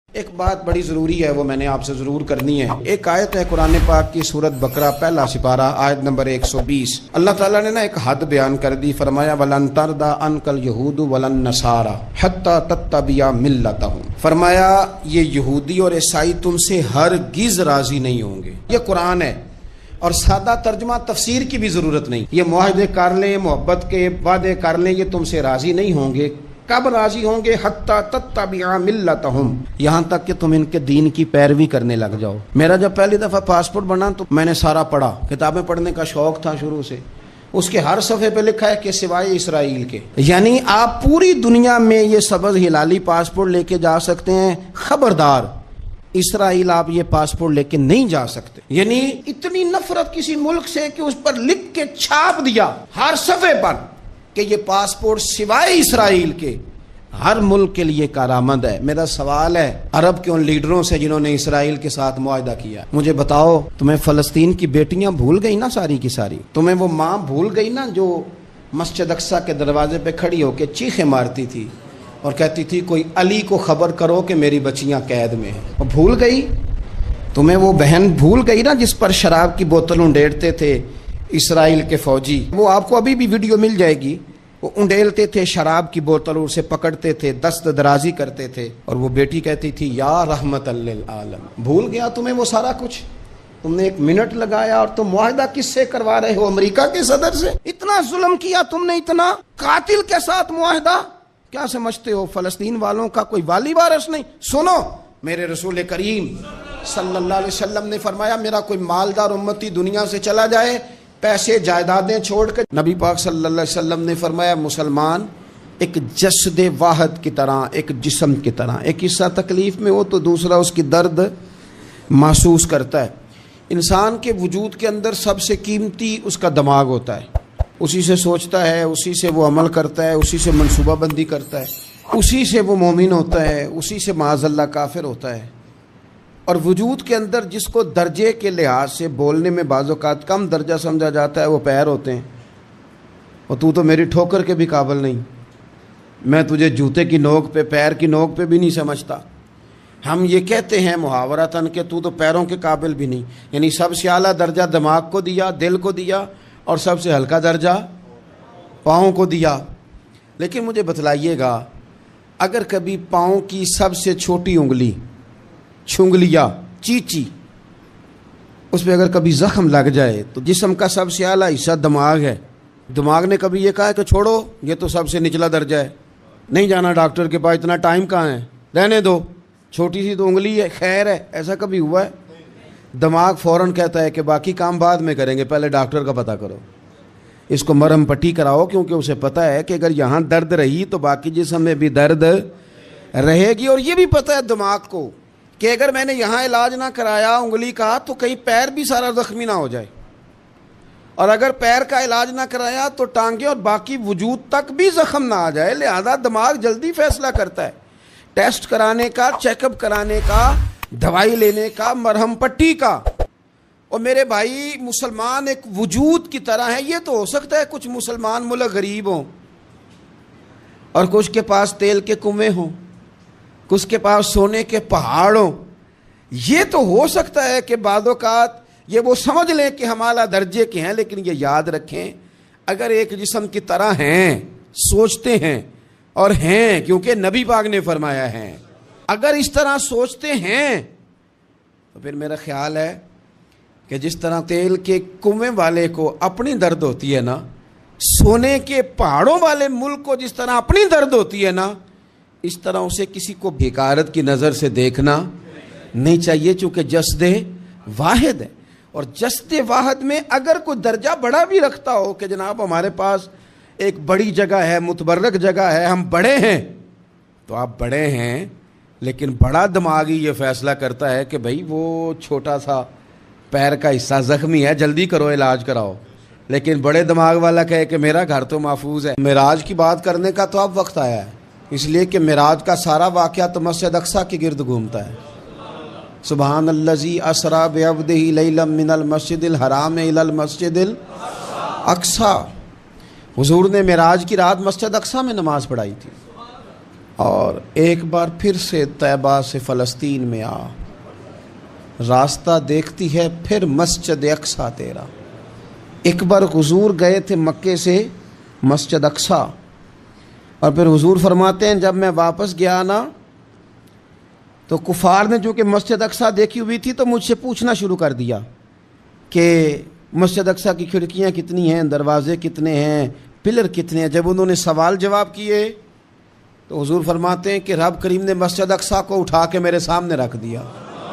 ایک بات بڑی ضروری ہے، وہ میں نے آپ سے ضرور کرنی ہے۔ ایک آیت ہے قرآن پاک کی سورت بقرہ پہلا سپارہ آیت نمبر 120۔ اللہ تعالیٰ نے ایک حد بیان کر دی، فرمایا وَلَن تَرْضَىٰ عَنْكَ الْيَهُودُ وَلَا النَّصَارَىٰ حَتَّىٰ تَتَّبِعَ مِلَّتَهُمْ۔ فرمایا یہ یہودی اور عیسائی تم سے ہرگز راضی نہیں ہوں گے۔ یہ قرآن ہے اور سادہ ترجمہ تفسیر کی بھی ضرورت نہیں۔ یہ معاہدے کر لیں، محبت کے وعدے کر لیں، یہ تم سے راضی نہیں ہوں گے۔ کب راضی ہوں گے؟ حتیٰ تتبع ملتہم، یہاں تک کہ تم ان کے دین کی پیروی کرنے لگ جاؤ۔ میرا جب پہلی دفعہ پاسپورٹ بنا تو میں نے سارا پڑھا، کتابیں پڑھنے کا شوق تھا شروع سے۔ اس کے ہر صفحے پہ لکھا ہے کہ سوائے اسرائیل کے، یعنی آپ پوری دنیا میں یہ سبز ہلالی پاسپورٹ لے کے جا سکتے ہیں، خبردار اسرائیل آپ یہ پاسپورٹ لے کے نہیں جا سکتے۔ یعنی اتنی نفرت کسی ملک سے کہ اس پر لکھ کے چھاپ دیا ہر صفحے پر کہ یہ پاسپورٹ سوائے اسرائیل کے ہر ملک کے لیے کارآمد ہے۔ میرا سوال ہے عرب کے ان لیڈروں سے جنہوں نے اسرائیل کے ساتھ معاہدہ کیا، مجھے بتاؤ تمہیں فلسطین کی بیٹیاں بھول گئی نا ساری کی ساری؟ تمہیں وہ ماں بھول گئی نا جو مسجد اقصیٰ کے دروازے پہ کھڑی ہو کے چیخیں مارتی تھی اور کہتی تھی کوئی علی کو خبر کرو کہ میری بچیاں قید میں ہیں؟ وہ بھول گئی؟ تمہیں وہ بہن بھول گئی نا جس پر شراب کی بوتل انڈیڑتے تھے اسرائیل کے فوجی؟ وہ آپ کو ابھی بھی ویڈیو مل جائے گی، وہ انڈیلتے تھے شراب کی بوتل، اسے پکڑتے تھے، دست درازی کرتے تھے، اور وہ بیٹی کہتی تھی یا رحمت للعالم۔ بھول گیا تمہیں وہ سارا کچھ؟ تم نے 1 منٹ لگایا اور تم معاہدہ کس سے کروا رہے ہو؟ امریکہ کے صدر سے؟ اتنا ظلم کیا تم نے، اتنا قاتل کے ساتھ معاہدہ؟ کیا سمجھتے ہو فلسطین والوں کا کوئی والی وارث نہیں؟ سنو، میرے رسول کریم صلی اللہ علیہ وسلم نے فرمایا میرا کوئی مالدار امتی دنیا سے چلا جائے، پیسے جائیدادیں چھوڑ کر، نبی پاک صلی اللہ علیہ وسلم نے فرمایا مسلمان ایک جسد واحد کی طرح، ایک جسم کی طرح، ایک حصہ تکلیف میں ہو تو دوسرا اس کی درد محسوس کرتا ہے۔ انسان کے وجود کے اندر سب سے قیمتی اس کا دماغ ہوتا ہے، اسی سے سوچتا ہے، اسی سے وہ عمل کرتا ہے، اسی سے منصوبہ بندی کرتا ہے، اسی سے وہ مومن ہوتا ہے، اسی سے معاذ اللہ کافر ہوتا ہے۔ اور وجود کے اندر جس کو درجے کے لحاظ سے بولنے میں بعض اوقات کم درجہ سمجھا جاتا ہے وہ پیر ہوتے ہیں۔ اور تو میری ٹھوکر کے بھی قابل نہیں، میں تجھے جوتے کی نوک پہ، پیر کی نوک پہ بھی نہیں سمجھتا۔ ہم یہ کہتے ہیں محاورتاً کہ تو پیروں کے قابل بھی نہیں، یعنی سب سے اعلیٰ درجہ دماغ کو دیا، دل کو دیا، اور سب سے ہلکا درجہ پاؤں کو دیا۔ لیکن مجھے بتلائیے گا اگر کبھی پاؤں کی سب سے چھوٹی انگلی، چھنگلیا، چیچی، اس پہ اگر کبھی زخم لگ جائے تو جسم کا سب سے اعلیٰ حصہ دماغ ہے، دماغ نے کبھی یہ کہا ہے کہ چھوڑو یہ تو سب سے نچلا درجہ ہے، نہیں جانا ڈاکٹر کے پاس، اتنا ٹائم کہاں ہے، رہنے دو، چھوٹی سی تو انگلی ہے، خیر ہے؟ ایسا کبھی ہوا ہے؟ دماغ فوراً کہتا ہے کہ باقی کام بعد میں کریں گے، پہلے ڈاکٹر کا پتہ کرو، اس کو مرہم پٹی کراؤ، کیونکہ اسے پتہ ہے کہ اگر یہاں درد رہی تو باقی جسم میں بھی درد رہے گی۔ اور یہ بھی پتہ ہے دماغ کو کہ اگر میں نے یہاں علاج نہ کرایا انگلی کا تو کہیں پیر بھی سارا زخمی نہ ہو جائے، اور اگر پیر کا علاج نہ کرایا تو ٹانگیں اور باقی وجود تک بھی زخم نہ آ جائے۔ لہذا دماغ جلدی فیصلہ کرتا ہے، ٹیسٹ کرانے کا، چیک اپ کرانے کا، دوائی لینے کا، مرہم پٹی کا۔ اور میرے بھائی مسلمان ایک وجود کی طرح ہے، یہ تو ہو سکتا ہے کچھ مسلمان ملک غریب ہوں اور کچھ کے پاس تیل کے کنویں ہوں، کچھ کے پاس سونے کے پہاڑ ہوں، یہ تو ہو سکتا ہے کہ بعض اوقات یہ وہ سمجھ لیں کہ ہم اعلیٰ درجے کے ہیں، لیکن یہ یاد رکھیں اگر ایک جسم کی طرح ہیں، سوچتے ہیں اور ہیں، کیونکہ نبی پاک نے فرمایا ہے، اگر اس طرح سوچتے ہیں تو پھر میرا خیال ہے کہ جس طرح تیل کے کنویں والے کو اپنی درد ہوتی ہے نا، سونے کے پہاڑوں والے ملک کو جس طرح اپنی درد ہوتی ہے نا، اس طرح اسے کسی کو بھیکارت کی نظر سے دیکھنا نہیں چاہیے، چونکہ جسد واحد ہے۔ اور جسد واحد میں اگر کوئی درجہ بڑا بھی رکھتا ہو کہ جناب ہمارے پاس ایک بڑی جگہ ہے، متبرک جگہ ہے، ہم بڑے ہیں، تو آپ بڑے ہیں، لیکن بڑا دماغی یہ فیصلہ کرتا ہے کہ بھائی وہ چھوٹا سا پیر کا حصہ زخمی ہے، جلدی کرو علاج کراؤ، لیکن بڑے دماغ والا کہے کہ میرا گھر تو محفوظ ہے۔ معراج کی بات کرنے کا تو اب وقت آیا ہے، اس لیے کہ معراج کا سارا واقعہ تو مسجد اقصیٰ کے گرد گھومتا ہے۔ سبحان الذی اسریٰ بعبدہ لیلا من المسجد الحرام الی المسجد الاقصیٰ، حضور نے معراج کی رات مسجد اقصیٰ میں نماز پڑھائی تھی۔ اور ایک بار پھر سے طیبہ سے فلسطین میں آ، راستہ دیکھتی ہے پھر مسجد اقصیٰ تیرا۔ ایک بار حضور گئے تھے مکے سے مسجد اقصیٰ، اور پھر حضور فرماتے ہیں جب میں واپس گیا نا تو کفار نے جو کہ مسجد اقصیٰ دیکھی ہوئی تھی تو مجھ سے پوچھنا شروع کر دیا کہ مسجد اقصیٰ کی کھڑکیاں کتنی ہیں، دروازے کتنے ہیں، پلر کتنے ہیں۔ جب انہوں نے سوال جواب کیے تو حضور فرماتے ہیں کہ رب کریم نے مسجد اقصیٰ کو اٹھا کے میرے سامنے رکھ دیا۔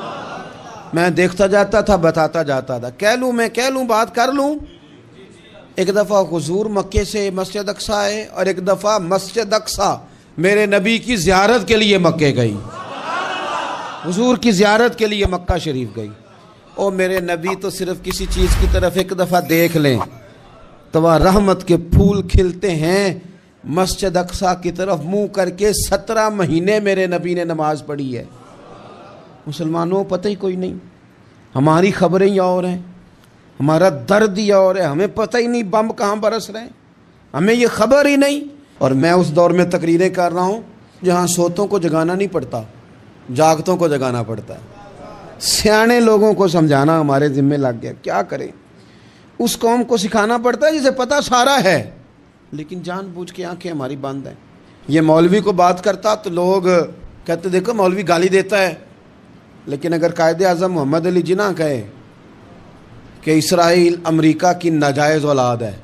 میں دیکھتا جاتا تھا، بتاتا جاتا تھا، کہہ لوں بات کر لوں۔ ایک دفعہ حضور مکے سے مسجد اقصیٰ آئے، اور ایک دفعہ مسجد اقصیٰ میرے نبی کی زیارت کے لیے مکے گئی، حضور کی زیارت کے لیے مکہ شریف گئی۔ او میرے نبی تو صرف کسی چیز کی طرف ایک دفعہ دیکھ لیں تو وہاں رحمت کے پھول کھلتے ہیں۔ مسجد اقصیٰ کی طرف منہ کر کے 17 مہینے میرے نبی نے نماز پڑھی ہے۔ مسلمانوں پتہ ہی کوئی نہیں، ہماری خبریں ہی اور ہیں، ہمارا درد ہی اور ہے، ہمیں پتہ ہی نہیں بم کہاں برس رہے ہیں، ہمیں یہ خبر ہی نہیں۔ اور میں اس دور میں تقریریں کر رہا ہوں جہاں سوتوں کو جگانا نہیں پڑتا، جاگتوں کو جگانا پڑتا ہے۔ سیانے لوگوں کو سمجھانا ہمارے ذمہ لگ گیا، کیا کریں؟ اس قوم کو سکھانا پڑتا ہے جسے پتہ سارا ہے، لیکن جان بوجھ کے آنکھیں ہماری بند ہیں۔ یہ مولوی کو بات کرتا تو لوگ کہتے دیکھو مولوی گالی دیتا ہے، لیکن اگر قائد اعظم محمد علی جناح کہے کہ اسرائیل امریکہ کی ناجائز اولاد ہے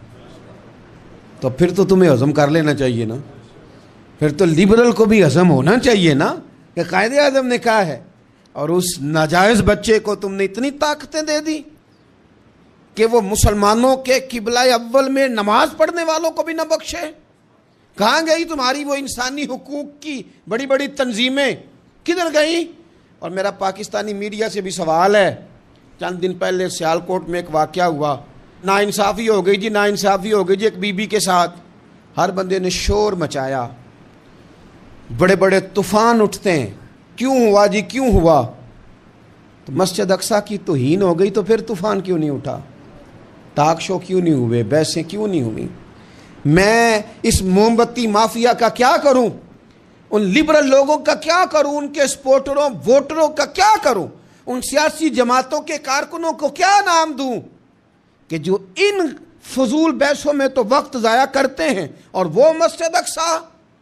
تو پھر تو تمہیں ہضم کر لینا چاہیے نا، پھر تو لبرل کو بھی ہضم ہونا چاہیے نا کہ قائد اعظم نے کہا ہے، اور اس ناجائز بچے کو تم نے اتنی طاقتیں دے دی کہ وہ مسلمانوں کے قبلہ اول میں نماز پڑھنے والوں کو بھی نہ بخشے۔ کہاں گئی تمہاری وہ انسانی حقوق کی بڑی بڑی تنظیمیں، کدھر گئی؟ اور میرا پاکستانی میڈیا سے بھی سوال ہے، چند دن پہلے سیالکوٹ میں ایک واقعہ ہوا، ناانصافی ہو گئی جی، ناانصافی ہو گئی جی ایک بی بی کے ساتھ۔ ہر بندے نے شور مچایا، بڑے بڑے طوفان اٹھتے ہیں، کیوں ہوا جی کیوں ہوا؟ تو مسجد اقصیٰ کی توہین ہو گئی تو پھر طوفان کیوں نہیں اٹھا؟ ٹاک شو کیوں نہیں ہوئے؟ بحثیں کیوں نہیں ہوئی؟ میں اس موم بتی مافیا کا کیا کروں؟ ان لبرل لوگوں کا کیا کروں؟ ان کے سپورٹروں ووٹروں کا کیا کروں؟ ان سیاسی جماعتوں کے کارکنوں کو کیا نام دوں کہ جو ان فضول بحثوں میں تو وقت ضائع کرتے ہیں، اور وہ مسجد اقصیٰ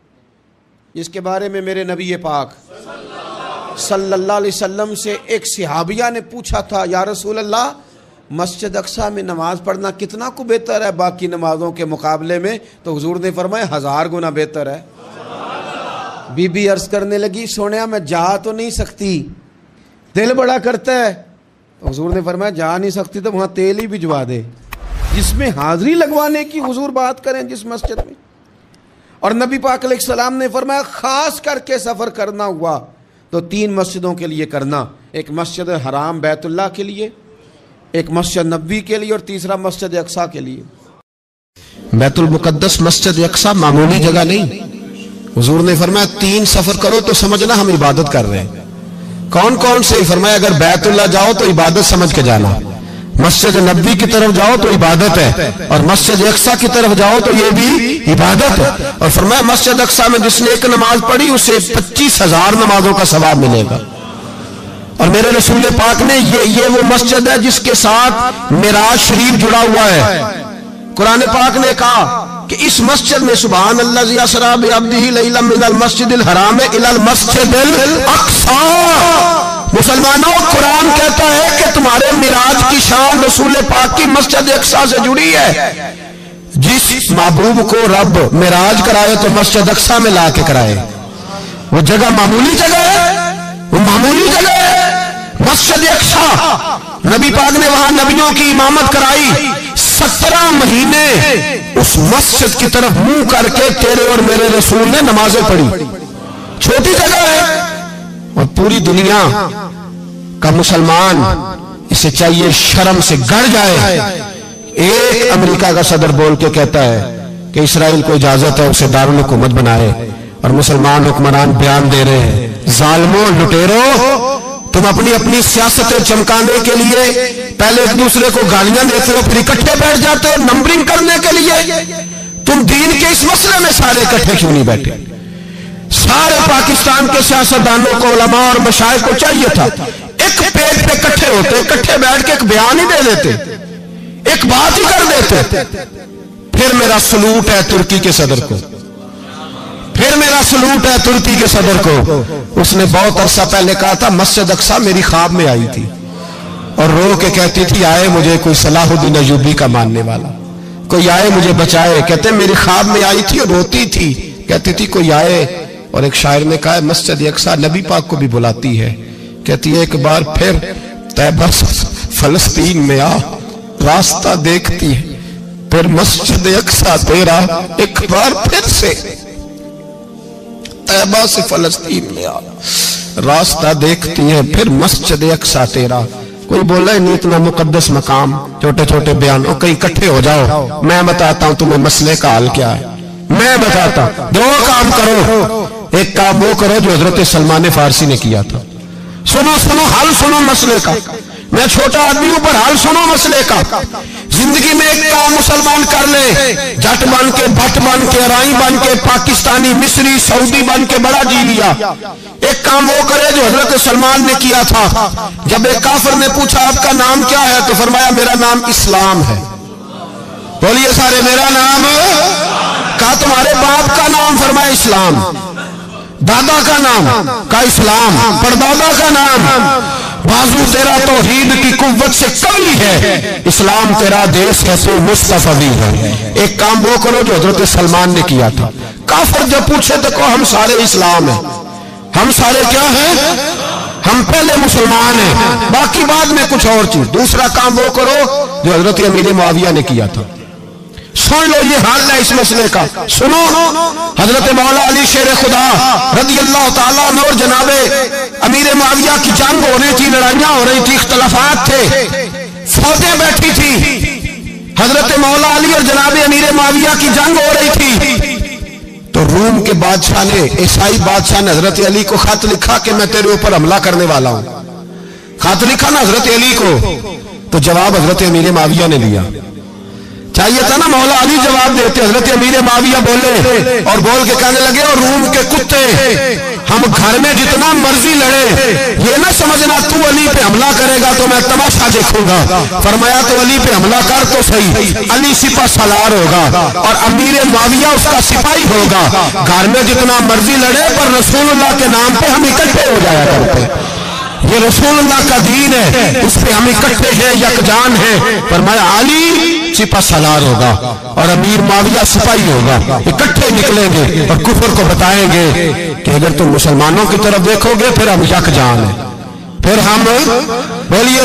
جس کے بارے میں میرے نبی پاک صلی اللہ علیہ وسلم سے ایک صحابیہ نے پوچھا تھا، یا رسول اللہ مسجد اقصیٰ میں نماز پڑھنا کتنا کو بہتر ہے باقی نمازوں کے مقابلے میں؟ تو حضور نے فرمایا 1000 گنا بہتر ہے۔ بی بی عرض کرنے لگی سونیا میں جا تو نہیں سکتی، دل بڑا کرتا ہے۔ تو حضور نے فرمایا جا نہیں سکتی تو وہاں تیل ہی بھجوا دے، جس میں حاضری لگوانے کی حضور بات کریں جس مسجد میں۔ اور نبی پاک علیہ السلام نے فرمایا خاص کر کے سفر کرنا ہوا تو 3 مسجدوں کے لیے کرنا، ایک مسجد حرام بیت اللہ کے لیے، ایک مسجد نبوی کے لیے، اور تیسرا مسجد اقصیٰ کے لیے۔ بیت المقدس مسجد اقصیٰ معمولی جگہ نہیں، حضور نے فرمایا 3 سفر کرو تو سمجھنا ہم عبادت کر رہے ہیں۔ کون کون سے؟ فرمایا اگر بیت اللہ جاؤ تو عبادت سمجھ کے جانا، مسجد نبوی کی طرف جاؤ تو عبادت ہے، اور مسجد اقصیٰ کی طرف جاؤ تو یہ بھی عبادت ہے۔ اور فرمایا مسجد اقصیٰ میں جس نے ایک نماز پڑھی اسے 25,000 نمازوں کا ثواب ملے گا۔ اور میرے رسول پاک نے یہ وہ مسجد ہے جس کے ساتھ معراج شریف جڑا ہوا ہے۔ قرآن پاک نے کہا کہ اس مسجد میں سبحان الذی اسری بعبدہ لیلا من المسجد الحرام الی المسجد الاقصیٰ۔ مسلمانوں قرآن کہتا ہے کہ تمہارے معراج کی شان رسول پاک کی مسجد اقصیٰ سے جڑی ہے۔ جس محبوب کو رب معراج کرائے تو مسجد اقصیٰ میں لا کے کرائے۔ وہ جگہ معمولی جگہ ہے، وہ معمولی جگہ ہے مسجد اقصیٰ۔ نبی پاک نے وہاں نبیوں کی امامت کرائی، 17 مہینے اس مسجد کی طرف منہ کر کے تیرے اور میرے رسول نے نمازیں پڑھی۔ چھوٹی جگہ ہے، اور پوری دنیا کا مسلمان اسے چاہیے شرم سے گڑ جائے۔ ایک امریکہ کا صدر بول کے کہتا ہے کہ اسرائیل کو اجازت ہے اسے دارالحکومت بنائے، اور مسلمان حکمران بیان دے رہے ہیں ظالموں لٹیرو، تم اپنی سیاستیں چمکانے کے لیے پہلے ایک دوسرے کو گالیاں دیتے ہو، پھر اکٹھے بیٹھ جاتے ہو نمبرنگ کرنے کے لیے۔ تم دین کے اس مسئلے میں سارے اکٹھے کیوں نہیں بیٹھے؟ سارے پاکستان کے سیاستدانوں کو، علماء اور مشائخ کو چاہیے تھا ایک پیج پہ اکٹھے ہوتے، اکٹھے بیٹھ کے ایک بیان ہی دے دیتے، ایک بات ہی کر دیتے. پھر میرا سلوٹ ہے ترکی کے صدر کو، پھر میرا سلوٹ ہے ترکی کے صدر کو. اس نے بہت عرصہ پہلے کہا تھا مسجد اقصی میری خواب میں آئی تھی اور رو کے کہتی تھی آئے مجھے کوئی صلاح الدین ایوبی کا ماننے والا، کوئی آئے مجھے بچائے. کہتے میری خواب میں آئی تھی اور روتی تھی، کہتی تھی کوئی آئے. اور ایک شاعر نے کہا ہے مسجد اقصی نبی پاک کو بھی بلاتی ہے، کہتی ہے ایک بار پھر طیبہ فلسطین میں آ، راستہ دیکھتی ہے پھر مسجد اقصی تیرا، ایک بار پھر سے طیبہ سے فلسطین میں آ، راستہ دیکھتی ہے پھر مسجد اقصی تیرا. کوئی بولا نہیں اتنا مقدس مقام، چھوٹے چھوٹے بیانوں کہیں اکٹھے ہو جاؤ، میں بتاتا ہوں تمہیں مسئلے کا حل کیا ہے. میں بتاتا ہوں دو کام کرو. ایک کام وہ کرو جو حضرت سلمان فارسی نے کیا تھا، سنو سنو حل سنو مسئلے کا. میں چھوٹا آدمی ہوں پر حل سنو مسئلے کا. زندگی میں ایک کام مسلمان کر لے، جٹ بن کے، بھٹ بن کے، رائی بن کے، پاکستانی، مصری، سعودی بن کے بڑا جی لیا. ایک کام وہ کرے جو حضرت سلمان نے کیا تھا. جب ایک کافر نے پوچھا آپ کا نام کیا ہے تو فرمایا میرا نام اسلام ہے. بولیے سارے میرا نام. کہا تمہارے باپ کا نام؟ فرمایا اسلام. دادا کا نام؟ کہا اسلام. پردادا کا نام؟ بازو تیرا توحید کی قوت سے کمی ہے، اسلام تیرا دیس ہے تو مصطفی ہے. ایک کام وہ کرو جو حضرت سلمان نے کیا تھا. کافر جب پوچھے تو کہو ہم سارے اسلام ہیں. ہم سارے کیا ہیں؟ ہم پہلے مسلمان ہیں، باقی بعد میں کچھ اور چیز. دوسرا کام وہ کرو جو حضرت امیر معاویہ نے کیا تھا. سن لو یہ حال ہے اس مسئلے کا. سنو حضرت مولا علی شیر خدا رضی اللہ تعالیٰ عنہ اور جناب امیر معاویہ کی جنگ ہو رہی تھی، لڑائیاں ہو رہی تھی، اختلافات تھے، فوجیں بیٹھی تھی. حضرت مولا علی اور جناب امیر معاویہ کی جنگ ہو رہی تھی تو روم کے بادشاہ نے، عیسائی بادشاہ نے حضرت علی کو خط لکھا کہ میں تیرے اوپر حملہ کرنے والا ہوں. خط لکھا نا حضرت علی کو، تو جواب حضرت امیر معاویہ نے دیا. چاہیے تھا نا مولا علی جواب دیتے. حضرت امیر معاویہ بولے اور بول کے کہنے لگے اور روم کے کتے ہم گھر میں جتنا مرضی لڑے، یہ نہ سمجھنا تو علی پہ حملہ کرے گا تو میں تماشا دیکھوں گا. فرمایا تو علی پہ حملہ کر تو صحیح، علی سپہ سالار ہوگا اور امیر معاویہ اس کا سپاہی ہوگا. گھر میں جتنا مرضی لڑے پر رسول اللہ کے نام پہ ہم اکٹھے ہو جایا کرتے. یہ رسول اللہ کا دین ہے، اس پہ ہم اکٹھے ہیں، یکجان ہیں. فرمایا علی سپہ سالار ہوگا اور امیر معاویہ سپاہی ہوگا، اکٹھے نکلیں گے اور کفر کو بتائیں گے کہ اگر تم مسلمانوں کی طرف دیکھو گے پھر ہم یکجان ہیں. پھر ہم بولیے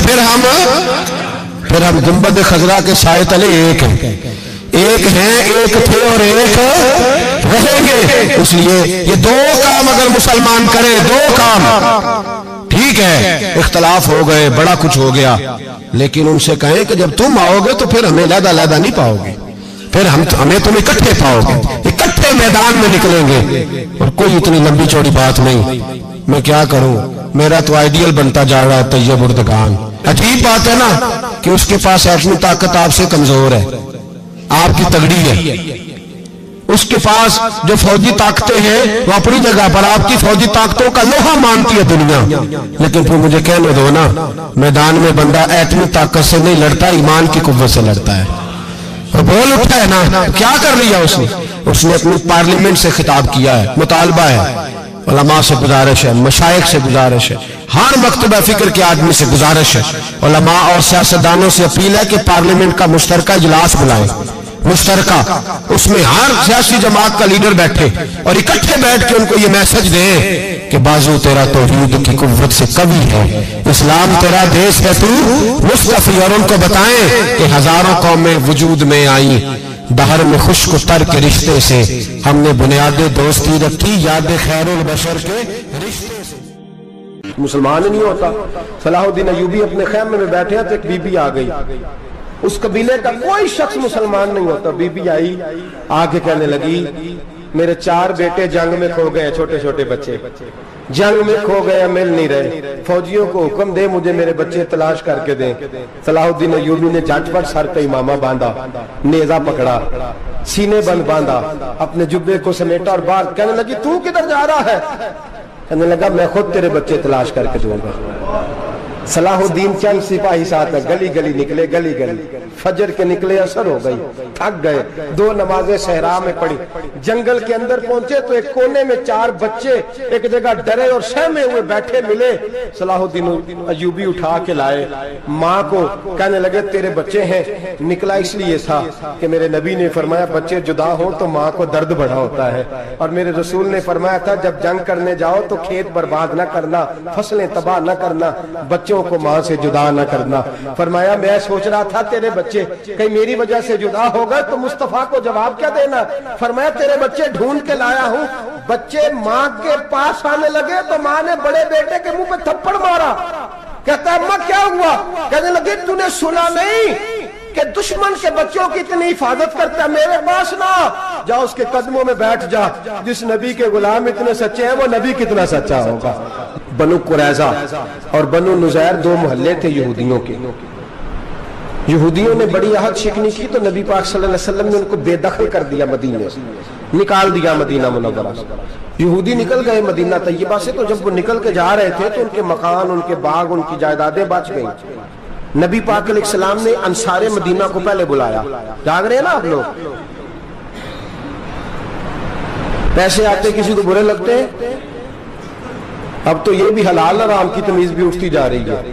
پھر ہم گنبد خضرا کے سائے تلے ایک ہیں، ایک ہیں، ایک تھے اور ایک رہیں گے. اس لیے یہ دو کام اگر مسلمان کریں، دو کام ٹھیک ہے. اختلاف ہو گئے، بڑا کچھ ہو گیا، لیکن ان سے کہیں کہ جب تم آؤ گے تو پھر ہمیں علیحدہ علیحدہ نہیں پاؤ گے، پھر ہمیں تم اکٹھے پاؤ گے، اکٹھے میدان میں نکلیں گے. اور کوئی اتنی لمبی چوڑی بات نہیں. میں کیا کروں، میرا تو آئیڈیل بنتا جا رہا ہے طیب اردگان. عجیب بات ہے نا کہ اس کے پاس ایٹمی طاقت آپ سے کمزور ہے، آپ کی تگڑی ہے. اس کے پاس جو فوجی طاقتیں ہیں وہ اپنی جگہ پر آپ کی فوجی طاقتوں کا لوہا مانتی ہے دنیا. لیکن پھر مجھے کہنے دو نا، میدان میں بندہ ایٹمی طاقت سے نہیں لڑتا، ایمان کی قوت سے لڑتا ہے. اور بول اٹھا ہے نا، کیا کر لیا اس نے اپنی پارلیمنٹ سے خطاب کیا ہے، مطالبہ ہے، علماء سے گزارش ہے، مشائخ سے گزارش ہے، ہر مکتبہ فکر کے آدمی سے گزارش ہے، علماء اور سیاستدانوں سے اپیل ہے کہ پارلیمنٹ کا مشترکہ اجلاس بلائیں. مشترکہ اس میں ہر سیاسی جماعت کا لیڈر بیٹھے اور اکٹھے بیٹھ کے ان کو یہ میسج دیں کہ بازو تیرا توحید کی قوت سے قوی ہے، اسلام تیرا دیس ہے تو مصطفی. اور ان کو بتائیں کہ ہزاروں قومیں وجود میں آئیں، دہر میں خشک و تر کے رشتے سے ہم نے بنیاد دوستی رکھی، یاد خیر البشر کے رشتے سے. مسلمان نہیں ہوتا. صلاح الدین ایوبی اپنے خیمے میں بیٹھے ہیں تو ایک بی بی آ گئی، اس قبیلے کا کوئی شخص مسلمان نہیں ہوتا. بی بی آئی، آگے کہنے لگی میرے 4 بیٹے جنگ میں کھو گئے، چھوٹے چھوٹے بچے جنگ میں کھو گئے، مل نہیں رہے. فوجیوں کو حکم دے مجھے میرے بچے تلاش کر کے دیں. صلاح الدین ایوبی نے جھٹ پٹ سر پہ امامہ باندھا، نیزہ پکڑا، سینے بند باندھا، اپنے جبے کو سمیٹا اور باہر کہنے لگی تو کدھر جا رہا ہے؟ کہنے لگا میں خود تیرے بچے تلاش کر کے دوں گا۔ صلاح الدین چند سپاہی ساتھ ہے، گلی گلی نکلے، گلی گلی فجر کے نکلے، اثر ہو گئی، تھک گئے، 2 نمازیں صحرا میں پڑھی، جنگل کے اندر پہنچے تو ایک کونے میں 4 بچے ایک جگہ ڈرے اور سہمے ہوئے بیٹھے ملے۔ صلاح الدین ایوبی اٹھا کے لائے، ماں کو کہنے لگے تیرے بچے ہیں۔ نکلا اس لیے تھا کہ میرے نبی نے فرمایا بچے جدا ہوں تو ماں کو درد بڑا ہوتا ہے، اور میرے رسول نے فرمایا تھا جب جنگ کرنے جاؤ تو کھیت برباد نہ کرنا، فصلیں تباہ نہ کرنا، بچوں کو ماں سے جدا نہ کرنا۔ فرمایا میں سوچ رہا تھا تیرے بچے کہیں میری وجہ سے جدا ہو گئے تو مصطفیٰ کو جواب کیا دینا؟ فرمایا تیرے بچے ڈھونڈ کے لایا ہوں۔ بچے ماں کے پاس آنے لگے تو ماں نے بڑے بیٹے کے منہ پہ تھپڑ مارا، کہتا ہے اماں کیا ہوا؟ کہنے لگے تو نے سنا نہیں کہ دشمن کے بچوں کی اتنی حفاظت کرتا ہے؟ میرے پاس نہ جا، اس کے قدموں میں بیٹھ جا، جس نبی کے غلام اتنے سچے ہیں وہ نبی کتنا سچا ہوگا۔ بنو قریظہ اور بنو نذیر 2 محلے تھے یہودیوں کے۔ یہودیوں نے بڑی عہد شکنی کی تو نبی پاک صلی اللہ علیہ وسلم نے ان کو بے دخل کر دیا، مدینے سے نکال دیا، مدینہ منورہ سے۔ یہودی نکل گئے مدینہ طیبہ سے، تو جب وہ نکل کے جا رہے تھے تو ان کے مکان، ان کے باغ، ان کی جائیدادیں بچ گئیں۔ نبی پاک علیہ السلام نے انصار مدینہ کو پہلے بلایا، جاگ رہے ہیں نا آپ لوگ؟ پیسے آتے کسی کو برے لگتے ہیں؟ اب تو یہ بھی حلال حرام کی تمیز بھی اٹھتی جا رہی ہے۔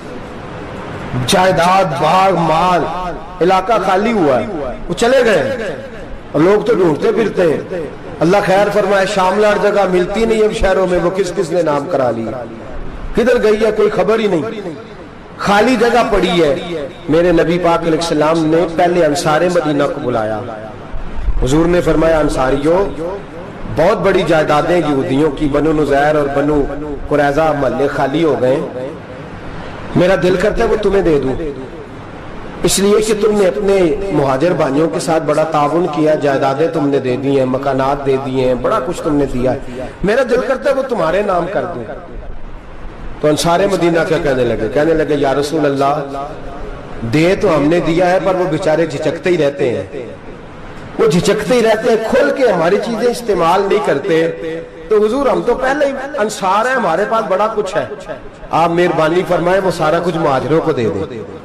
جائیداد، باغ، مال، علاقہ خالی ہوا ہے، وہ چلے گئے، اور لوگ تو ڈھونڈتے پھرتے ہیں۔ اللہ خیر فرمائے، شاملہ جگہ ملتی نہیں اب شہروں میں، وہ کس کس نے نام کرا لیا، کدھر گئی ہے کوئی خبر ہی نہیں، خالی جگہ پڑی ہے۔ میرے نبی پاک علیہ السلام نے پہلے انصار مدینہ کو بلایا، حضور نے فرمایا انصاریوں بہت بڑی جائیدادیں یہودیوں کی، بنو نذیر اور بنو قریظہ محلے خالی ہو گئے، میرا دل کرتا ہے وہ تمہیں دے دوں، اس لیے کہ تم نے اپنے مہاجر بھائیوں کے ساتھ بڑا تعاون کیا، جائیدادیں تم نے دے دی ہیں، مکانات دے دیے ہیں، بڑا کچھ تم نے دیا ہے، میرا دل کرتا ہے وہ تمہارے نام کر دوں۔ تو انصار مدینہ کیا کہنے لگے یا رسول اللہ دے تو ہم نے دیا ہے پر وہ بیچارے جھچکتے ہی رہتے ہیں، وہ جھچکتے ہی رہتے ہیں، کھل کے ہماری چیزیں استعمال نہیں کرتے۔ تو حضور ہم تو پہلے انصار ہیں، ہمارے پاس بڑا کچھ ہے، آپ مہربانی فرمائیں وہ سارا کچھ مہاجروں کو دے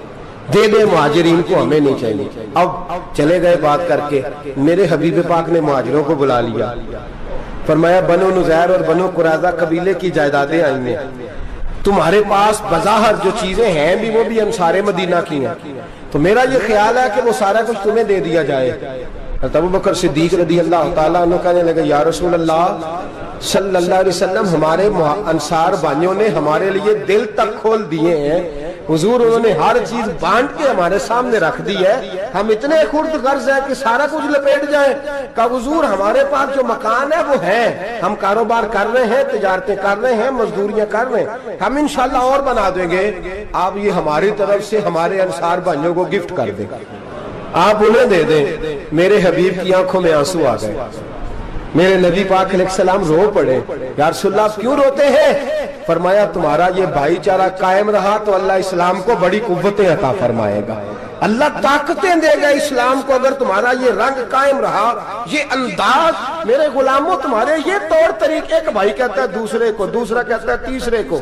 دے مہاجرین کو، ہمیں نہیں چاہیے۔ اب چلے گئے بات کر کے، میرے حبیب پاک نے مہاجروں کو بلا لیا، فرمایا بنو نذیر اور بنو قریظہ قبیلے کی جائیدادیں آئی ہیں، تمہارے پاس بظاہر جو چیزیں ہیں بھی وہ بھی انصار مدینہ کی ہیں، تو میرا یہ خیال ہے کہ وہ سارا کچھ تمہیں دے دیا جائے۔ ابو بکر صدیق رضی اللہ تعالیٰ عنہ کہنے لگے یا رسول اللہ صلی اللہ علیہ وسلم ہمارے انصار بھائیوں نے ہمارے لیے دل تک کھول دیے ہیں، حضور انہوں نے ہر چیز بانٹ کے ہمارے سامنے رکھ دی ہے، ہم اتنے خرد غرض ہیں کہ سارا کچھ لپیٹ جائیں۔ کہا حضور ہمارے پاس جو مکان ہے وہ ہے، ہم کاروبار کر رہے ہیں، تجارتیں کر رہے ہیں، مزدوریاں کر رہے ہیں، ہم انشاءاللہ اور بنا دیں گے، آپ یہ ہماری طرف سے ہمارے انصار بھائیوں کو گفٹ کر دیں، آپ انہیں دے دیں۔ میرے حبیب کی آنکھوں میں آنسو آ گئے، میرے نبی پاک علیہ السلام رو پڑے، یا رسول اللہ آپ کیوں روتے ہیں؟ فرمایا تمہارا یہ بھائی چارہ قائم رہا تو اللہ اسلام کو بڑی قوتیں عطا فرمائے گا، اللہ طاقتیں دے گا اسلام کو، اگر تمہارا یہ رنگ قائم رہا، یہ انداز، میرے غلاموں تمہارے یہ طور طریقے، ایک بھائی کہتا ہے دوسرے کو، دوسرا کہتا ہے تیسرے کو۔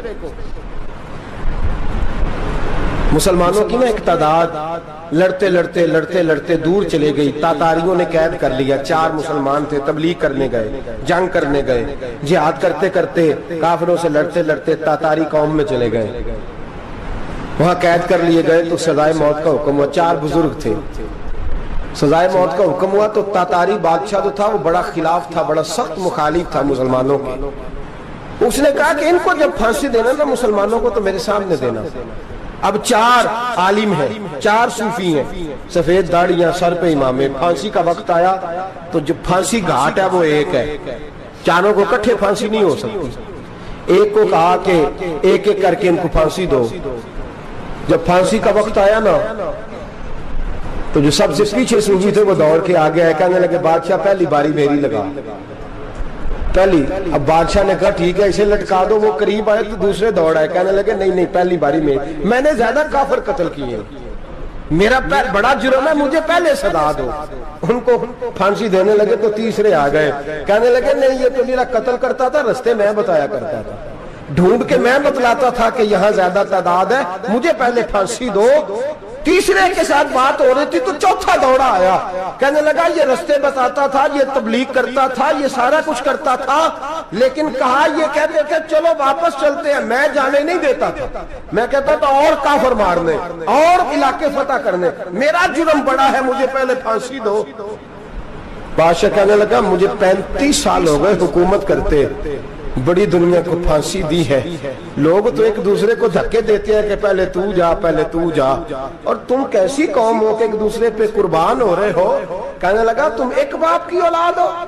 مسلمانوں کی نا ایک تعداد لڑتے لڑتے لڑتے لڑتے دور چلے گئی، تاتاریوں نے قید کر لیا، 4 مسلمان تھے، تبلیغ کرنے گئے، جنگ کرنے گئے، جہاد کرتے کرتے کافروں سے لڑتے لڑتے تاتاری قوم میں چلے گئے، وہاں قید کر لیے گئے تو سزائے موت کا حکم ہوا، 4 بزرگ تھے، سزائے موت کا حکم ہوا تو تاتاری بادشاہ جو تھا وہ بڑا خلاف تھا، بڑا سخت مخالف تھا مسلمانوں کے، اس نے کہا کہ ان کو جب پھانسی دینا نا مسلمانوں کو تو میرے سامنے دینا۔ اب 4 عالم ہیں، 4 صوفی ہیں، سفید داڑیاں، سر پہ امامے، پھانسی کا وقت آیا تو جو پھانسی گھاٹ ہے وہ ایک ہے، چاروں کو کٹھے پھانسی نہیں ہو سکتی، ایک کو کہا کہ ایک ایک کر کے ان کو پھانسی دو۔ جب پھانسی کا وقت آیا نا تو جو سب سے پیچھے صوفی تھے وہ دوڑ کے آگے آئے، کہنے لگے بادشاہ پہلی باری میری لگا، پہلی۔ اب بادشاہ نے کہا ٹھیک ہے اسے لٹکا دو، وہ قریب آئے تو دوسرے دوڑ آئے، کہنے لگے نہیں نہیں پہلی باری میں نے زیادہ کافر قتل کیے، میرا بڑا جرم ہے، مجھے پہلے سزا دو۔ ان کو پھانسی دینے لگے تو تیسرے آ گئے, کہنے لگے نہیں یہ تو میرا قتل کرتا تھا, رستے میں بتایا کرتا تھا, ڈھونڈ کے میں بتلاتا تھا کہ یہاں زیادہ تعداد ہے, مجھے پہلے پھانسی دو. تیسرے کے ساتھ بات ہو رہی تھی تو چوتھا دوڑا آیا, کہنے لگا یہ رستے بتاتا تھا, یہ تبلیغ کرتا تھا, یہ سارا کچھ کرتا تھا, لیکن کہا یہ کہتے کہ چلو واپس چلتے ہیں. میں جانے نہیں دیتا تھا, میں کہتا تھا اور کافر مارنے اور علاقے فتح کرنے, میرا جرم بڑا ہے, مجھے پہلے پھانسی دو. بادشاہ کہنے لگا مجھے 35 سال ہو گئے حکومت کرتے, بڑی دنیا کو پھانسی دی ہے, لوگ تو ایک دوسرے کو دھکے دیتے ہیں کہ پہلے تو جا پہلے تو جا, اور تم کیسی قوم ہو کہ ایک دوسرے پہ قربان ہو رہے ہو. کہنے لگا تم ایک باپ کی اولاد ہو,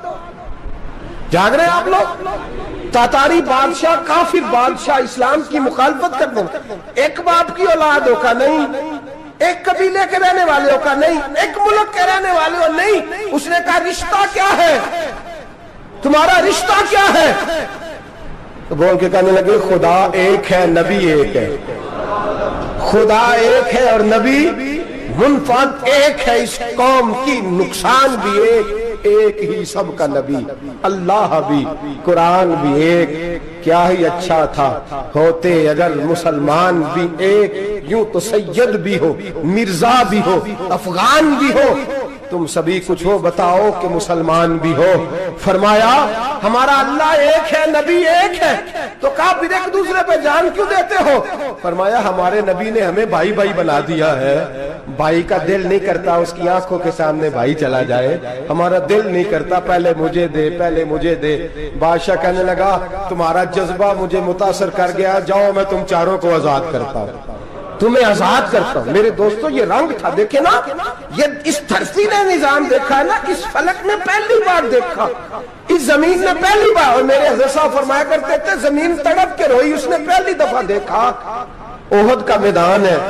جاگ رہے آپ لوگ, تاتاری بادشاہ کافر بادشاہ اسلام کی مخالفت کر دیں, ایک باپ کی اولاد ہو کا نہیں, ایک قبیلے کے رہنے والے ہو کا نہیں, ایک ملک کے رہنے والے ہو نہیں. اس نے کہا رشتہ کیا ہے تمہارا, رشتہ کیا ہے؟ تو بول کے کہنے لگے خدا ایک ہے نبی ایک ہے, خدا ایک ہے اور نبی منفرد ایک ہے, اس قوم کی نقصان بھی ایک ہی سب کا نبی, اللہ بھی قرآن بھی ایک. کیا ہی اچھا تھا ہوتے اگر مسلمان بھی ایک, یوں تو سید بھی ہو مرزا بھی ہو افغان بھی ہو, تم سبھی کچھ ہو بتاؤ کہ مسلمان بھی ہو. فرمایا ہمارا اللہ ایک ہے نبی ایک ہے, تو کہا پھر ایک دوسرے پہ جان کیوں دیتے ہو؟ فرمایا ہمارے نبی نے ہمیں بھائی بھائی بنا دیا ہے, بھائی کا دل نہیں کرتا اس کی آنکھوں کے سامنے بھائی چلا جائے, ہمارا دل نہیں کرتا پہلے مجھے دے پہلے مجھے دے. بادشاہ کہنے لگا تمہارا جذبہ مجھے متاثر کر گیا, جاؤ میں تم چاروں کو آزاد کرتا ہوں, تمہیں آزاد کرتا ہوں. میرے دوستو یہ رنگ تھا, دیکھیں نا, یہ اس دھرتی نے نظام دیکھا ہے نا, اس فلک نے پہلی بار دیکھا, اس زمین نے پہلی بار, اور میرے حضرت صاحب فرمایا کرتے تھے زمین تڑپ کے روئی, اس نے پہلی دفعہ دیکھا. احد کا میدان ہے,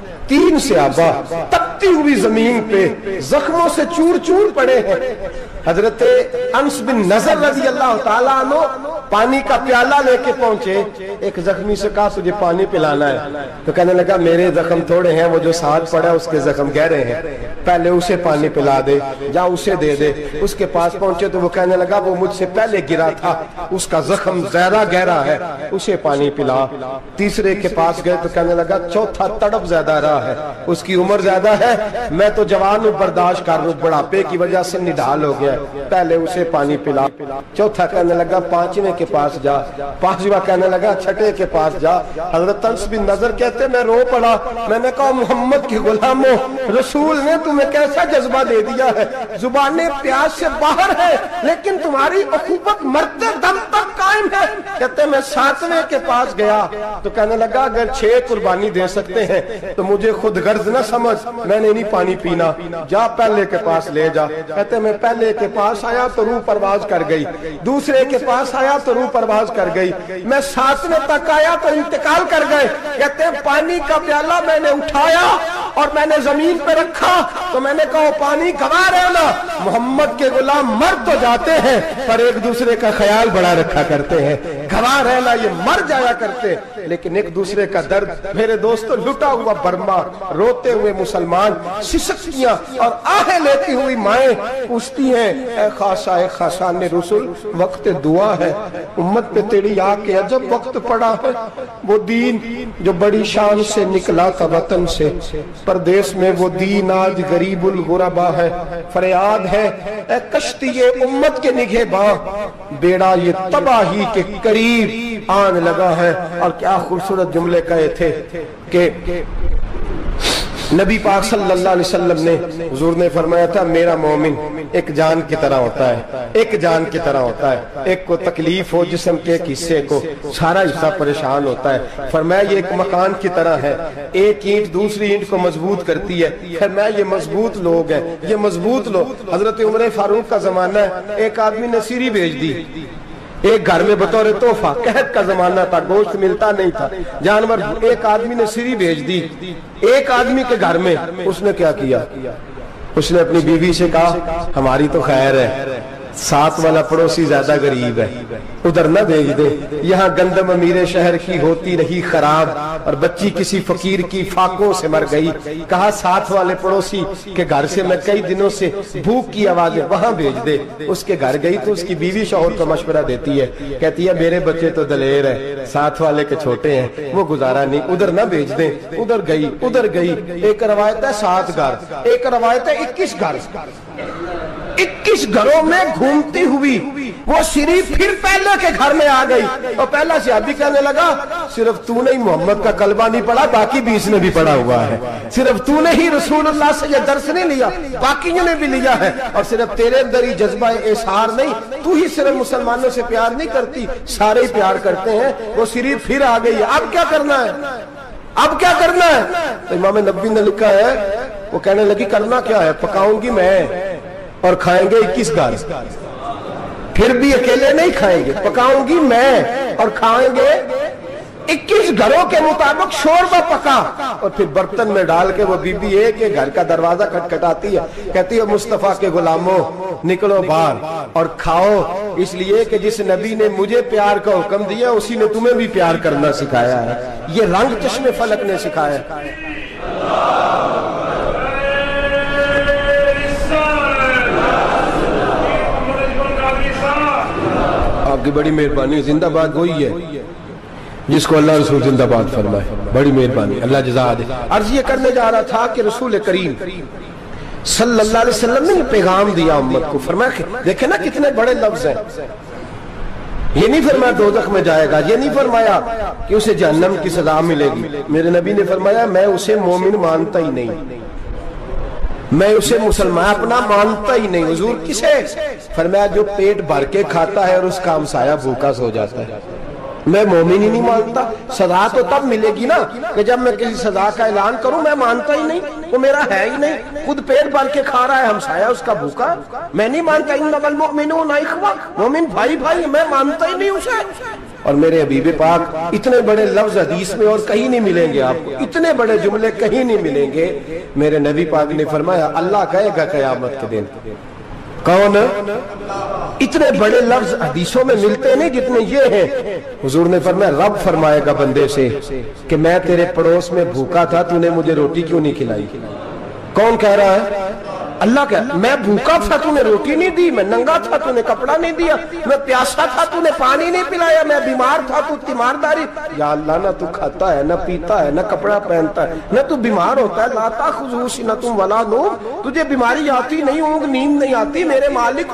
3 صحابہ تپتی ہوئی زمین پہ زخموں سے چور چور پڑے ہیں. حضرت انس بن نظر رضی اللہ تعالیٰ عنہ پانی کا پیالہ لے کے پہنچے, ایک زخمی سے کہا تجھے پانی پلانا ہے, تو کہنے لگا میرے زخم تھوڑے ہیں, وہ جو ساتھ پڑا ہے اس کے زخم گہرے ہیں, پہلے اسے پانی پلا دے, جا اسے دے دے. اس کے پاس پہنچے تو وہ کہنے لگا وہ مجھ سے پہلے گرا تھا, اس کا زخم زیادہ گہرا ہے, اسے پانی پلا. تیسرے کے پاس گئے تو کہنے لگا چوتھا تڑپ زیادہ رہا ہے, اس کی عمر زیادہ ہے, میں تو جوان ہوں برداشت کر لوں, بڑھاپے کی وجہ سے نڈھال ہو گیا, پہلے اسے پانی پلا. چوتھا کہنے لگا 5ویں کے پاس جا, 5واں کہنے لگا 6ٹھے کے پاس جا. حضرت انس بن نظر کہتے میں رو پڑا, میں نے کہا محمد کے غلاموں, رسول نے تمہیں کیسا جذبہ دے دیا ہے, زبانیں پیاس سے باہر ہے لیکن تمہاری اخوت مرتے دم تک قائم ہے. کہتے میں 7ویں کے پاس گیا تو کہنے لگا اگر 6 قربانی دے سکتے ہیں تو مجھے خود غرض نہ سمجھ, میں نے نہیں پانی پینا, جا پہلے کے پاس لے جا. کہتے میں پہلے کے پاس آیا تو روح پرواز کر گئی, دوسرے کے پاس آیا تو روح پرواز کر گئی, میں 7ویں تک آیا تو انتقال کر گئے. کہتے ہیں پانی کا پیالہ میں نے اٹھایا اور میں نے زمین پہ رکھا تو میں نے کہا پانی گوا رہنا, محمد کے غلام مر تو جاتے ہیں پر ایک دوسرے کا خیال بڑا رکھا کرتے ہیں, گوا رہنا یہ مر جایا کرتے لیکن ایک دوسرے کا درد. میرے دوستو لٹا ہوا برما, روتے ہوئے مسلمان, سسکیاں اور آہیں لیتی ہوئی مائیں پوچھتی ہیں اے خاصا اے خاصان رسول, وقت دعا ہے, امت پہ تیری آ کے عجب وقت پڑا ہے. وہ دین جو بڑی شان سے نکلا تھا وطن سے, پردیس میں وہ دین آج غریب الغربا ہے. فریاد ہے اے کشتی امت کے نگہباں, بیڑا یہ تباہی کے قریب آن لگا ہے. اور کیا خوبصورت جملے کہے تھے کہ نبی پاک صلی اللہ علیہ وسلم نے, حضور نے فرمایا تھا میرا مومن ایک جان کی طرح ہوتا ہے, ایک جان کی طرح ہوتا ہے, ایک کو تکلیف ہو جسم کے ایک حصے کو سارا حصہ پریشان ہوتا ہے. فرمایا یہ ایک مکان کی طرح ہے, ایک اینٹ دوسری اینٹ کو مضبوط کرتی ہے. فرمایا یہ مضبوط لوگ ہیں, یہ مضبوط لوگ. حضرت عمر فاروق کا زمانہ ہے, ایک آدمی نے سیری بھیج دی ایک گھر میں بطور تحفہ, قحط کا زمانہ تھا, گوشت ملتا نہیں تھا, جانور. ایک آدمی نے سیری بھیج دی ایک آدمی کے گھر میں. اس نے کیا کیا, اس نے اپنی بیوی سے کہا ہماری تو خیر ہے, ساتھ والا پڑوسی زیادہ غریب ہے، ادھر نہ بھیج دے، یہاں گندم امیر شہر کی ہوتی رہی خراب اور بچی کسی فقیر کی فاقوں سے مر گئی، کہا ساتھ والے پڑوسی کے گھر سے میں کئی دنوں سے بھوک کی آوازیں، وہاں بھیج دے۔ اس کے گھر گئی تو اس کی بیوی شوہر کو مشورہ دیتی ہے، کہتی ہے میرے بچے تو دلیر ہے، ساتھ والے کے چھوٹے ہیں، وہ گزارا نہیں، ادھر نہ بھیج دیں۔ ادھر گئی، ایک روایت ہے 7 گھر، ایک روایت ہے 21 گھر، 21 گھروں میں گھومتی ہوئی وہ سری پھر پہلے کے گھر میں آ گئی، اور پہلا صحابی کہنے لگا صرف تو نے ہی محمد کا کلمہ نہیں پڑھا، باقی 20 نے بھی پڑھا ہوا ہے، صرف تو نے ہی رسول اللہ سے یہ درس نہیں لیا، باقیوں نے بھی لیا ہے، اور صرف تیرے اندر ہی جذبہ اظہار نہیں، تو ہی صرف مسلمانوں سے پیار نہیں کرتی، سارے ہی پیار کرتے ہیں۔ وہ سری پھر آ گئی ہے، اب کیا کرنا ہے، اب کیا کرنا ہے؟ تو امام نبوی نے لکھا ہے، وہ کہنے لگی کرنا کیا ہے، پکاؤں گی میں اور کھائیں گے 21 گھر، پھر بھی اکیلے نہیں کھائیں گے، پکاؤں گی میں اور کھائیں گے 21 گھروں کے مطابق شوربہ پکا، اور پھر برتن میں ڈال کے وہ بی بی ایک گھر کا دروازہ کھٹکھٹاتی ہے، کہتی ہے مصطفیٰ کے غلاموں نکلو باہر اور کھاؤ، اس لیے کہ جس نبی نے مجھے پیار کا حکم دیا اسی نے تمہیں بھی پیار کرنا سکھایا ہے، یہ رنگ چشم فلک نے سکھایا ہے۔ آپ کی بڑی مہربانی، زندہ باد وہی ہے جس کو اللہ رسول زندہ باد فرمائے، بڑی مہربانی، اللہ جزا دے۔ عرض یہ کرنے جا رہا تھا کہ رسول کریم صلی اللہ علیہ وسلم نے پیغام دیا امت کو، فرمایا دیکھیں نا کتنے بڑے لفظ ہیں، یہ نہیں فرمایا دوزخ میں جائے گا، یہ نہیں فرمایا کہ اسے جہنم کی سزا ملے گی، میرے نبی نے فرمایا میں اسے مومن مانتا ہی نہیں، میں اسے مسلمان اپنا مانتا ہی نہیں۔ حضور کسے؟ فرمایا جو پیٹ بھر کے کھاتا ہے اور اس کا ہمسایہ بھوکا سو جاتا ہے، میں مومن ہی نہیں مانتا۔ سزا تو تب ملے گی نا کہ جب میں کسی سزا کا اعلان کروں، میں مانتا ہی نہیں، وہ میرا ہے ہی نہیں، خود پیٹ بھر کے کھا رہا ہے، ہمسایہ اس کا بھوکا، میں نہیں مانتا۔ انما المؤمنون اخوہ، مومن بھائی بھائی، میں مانتا ہی نہیں اسے۔ اور میرے حبیب پاک اتنے بڑے لفظ حدیث میں اور کہیں نہیں ملیں گے آپ کو، اتنے بڑے جملے کہیں نہیں ملیں گے۔ میرے نبی پاک نے فرمایا اللہ کہے گا قیامت کے دن، کون؟ اتنے بڑے لفظ حدیثوں میں ملتے نہیں جتنے یہ ہیں۔ حضور نے فرمایا رب فرمائے گا بندے سے کہ میں تیرے پڑوس میں بھوکا تھا، تو نے مجھے روٹی کیوں نہیں کھلائی؟ کون کہہ رہا ہے؟ اللہ کہہ، میں بھوکا تھا تو نے روٹی نہیں دی، میں ننگا تھا تو نے کپڑا نہیں دیا، میں پیاسا تھا تو نے پانی نہیں پلایا، میں بیمار تھا تو تیمارداری۔ یا اللہ نہ تو کھاتا ہے، نہ پیتا ہے، نہ کپڑا پہنتا ہے، نہ تو بیمار ہوتا ہے، لا تاخذہ سنۃ ولا نوم، تجھے بیماری آتی نہیں، اونگ نیند نہیں آتی، میرے مالک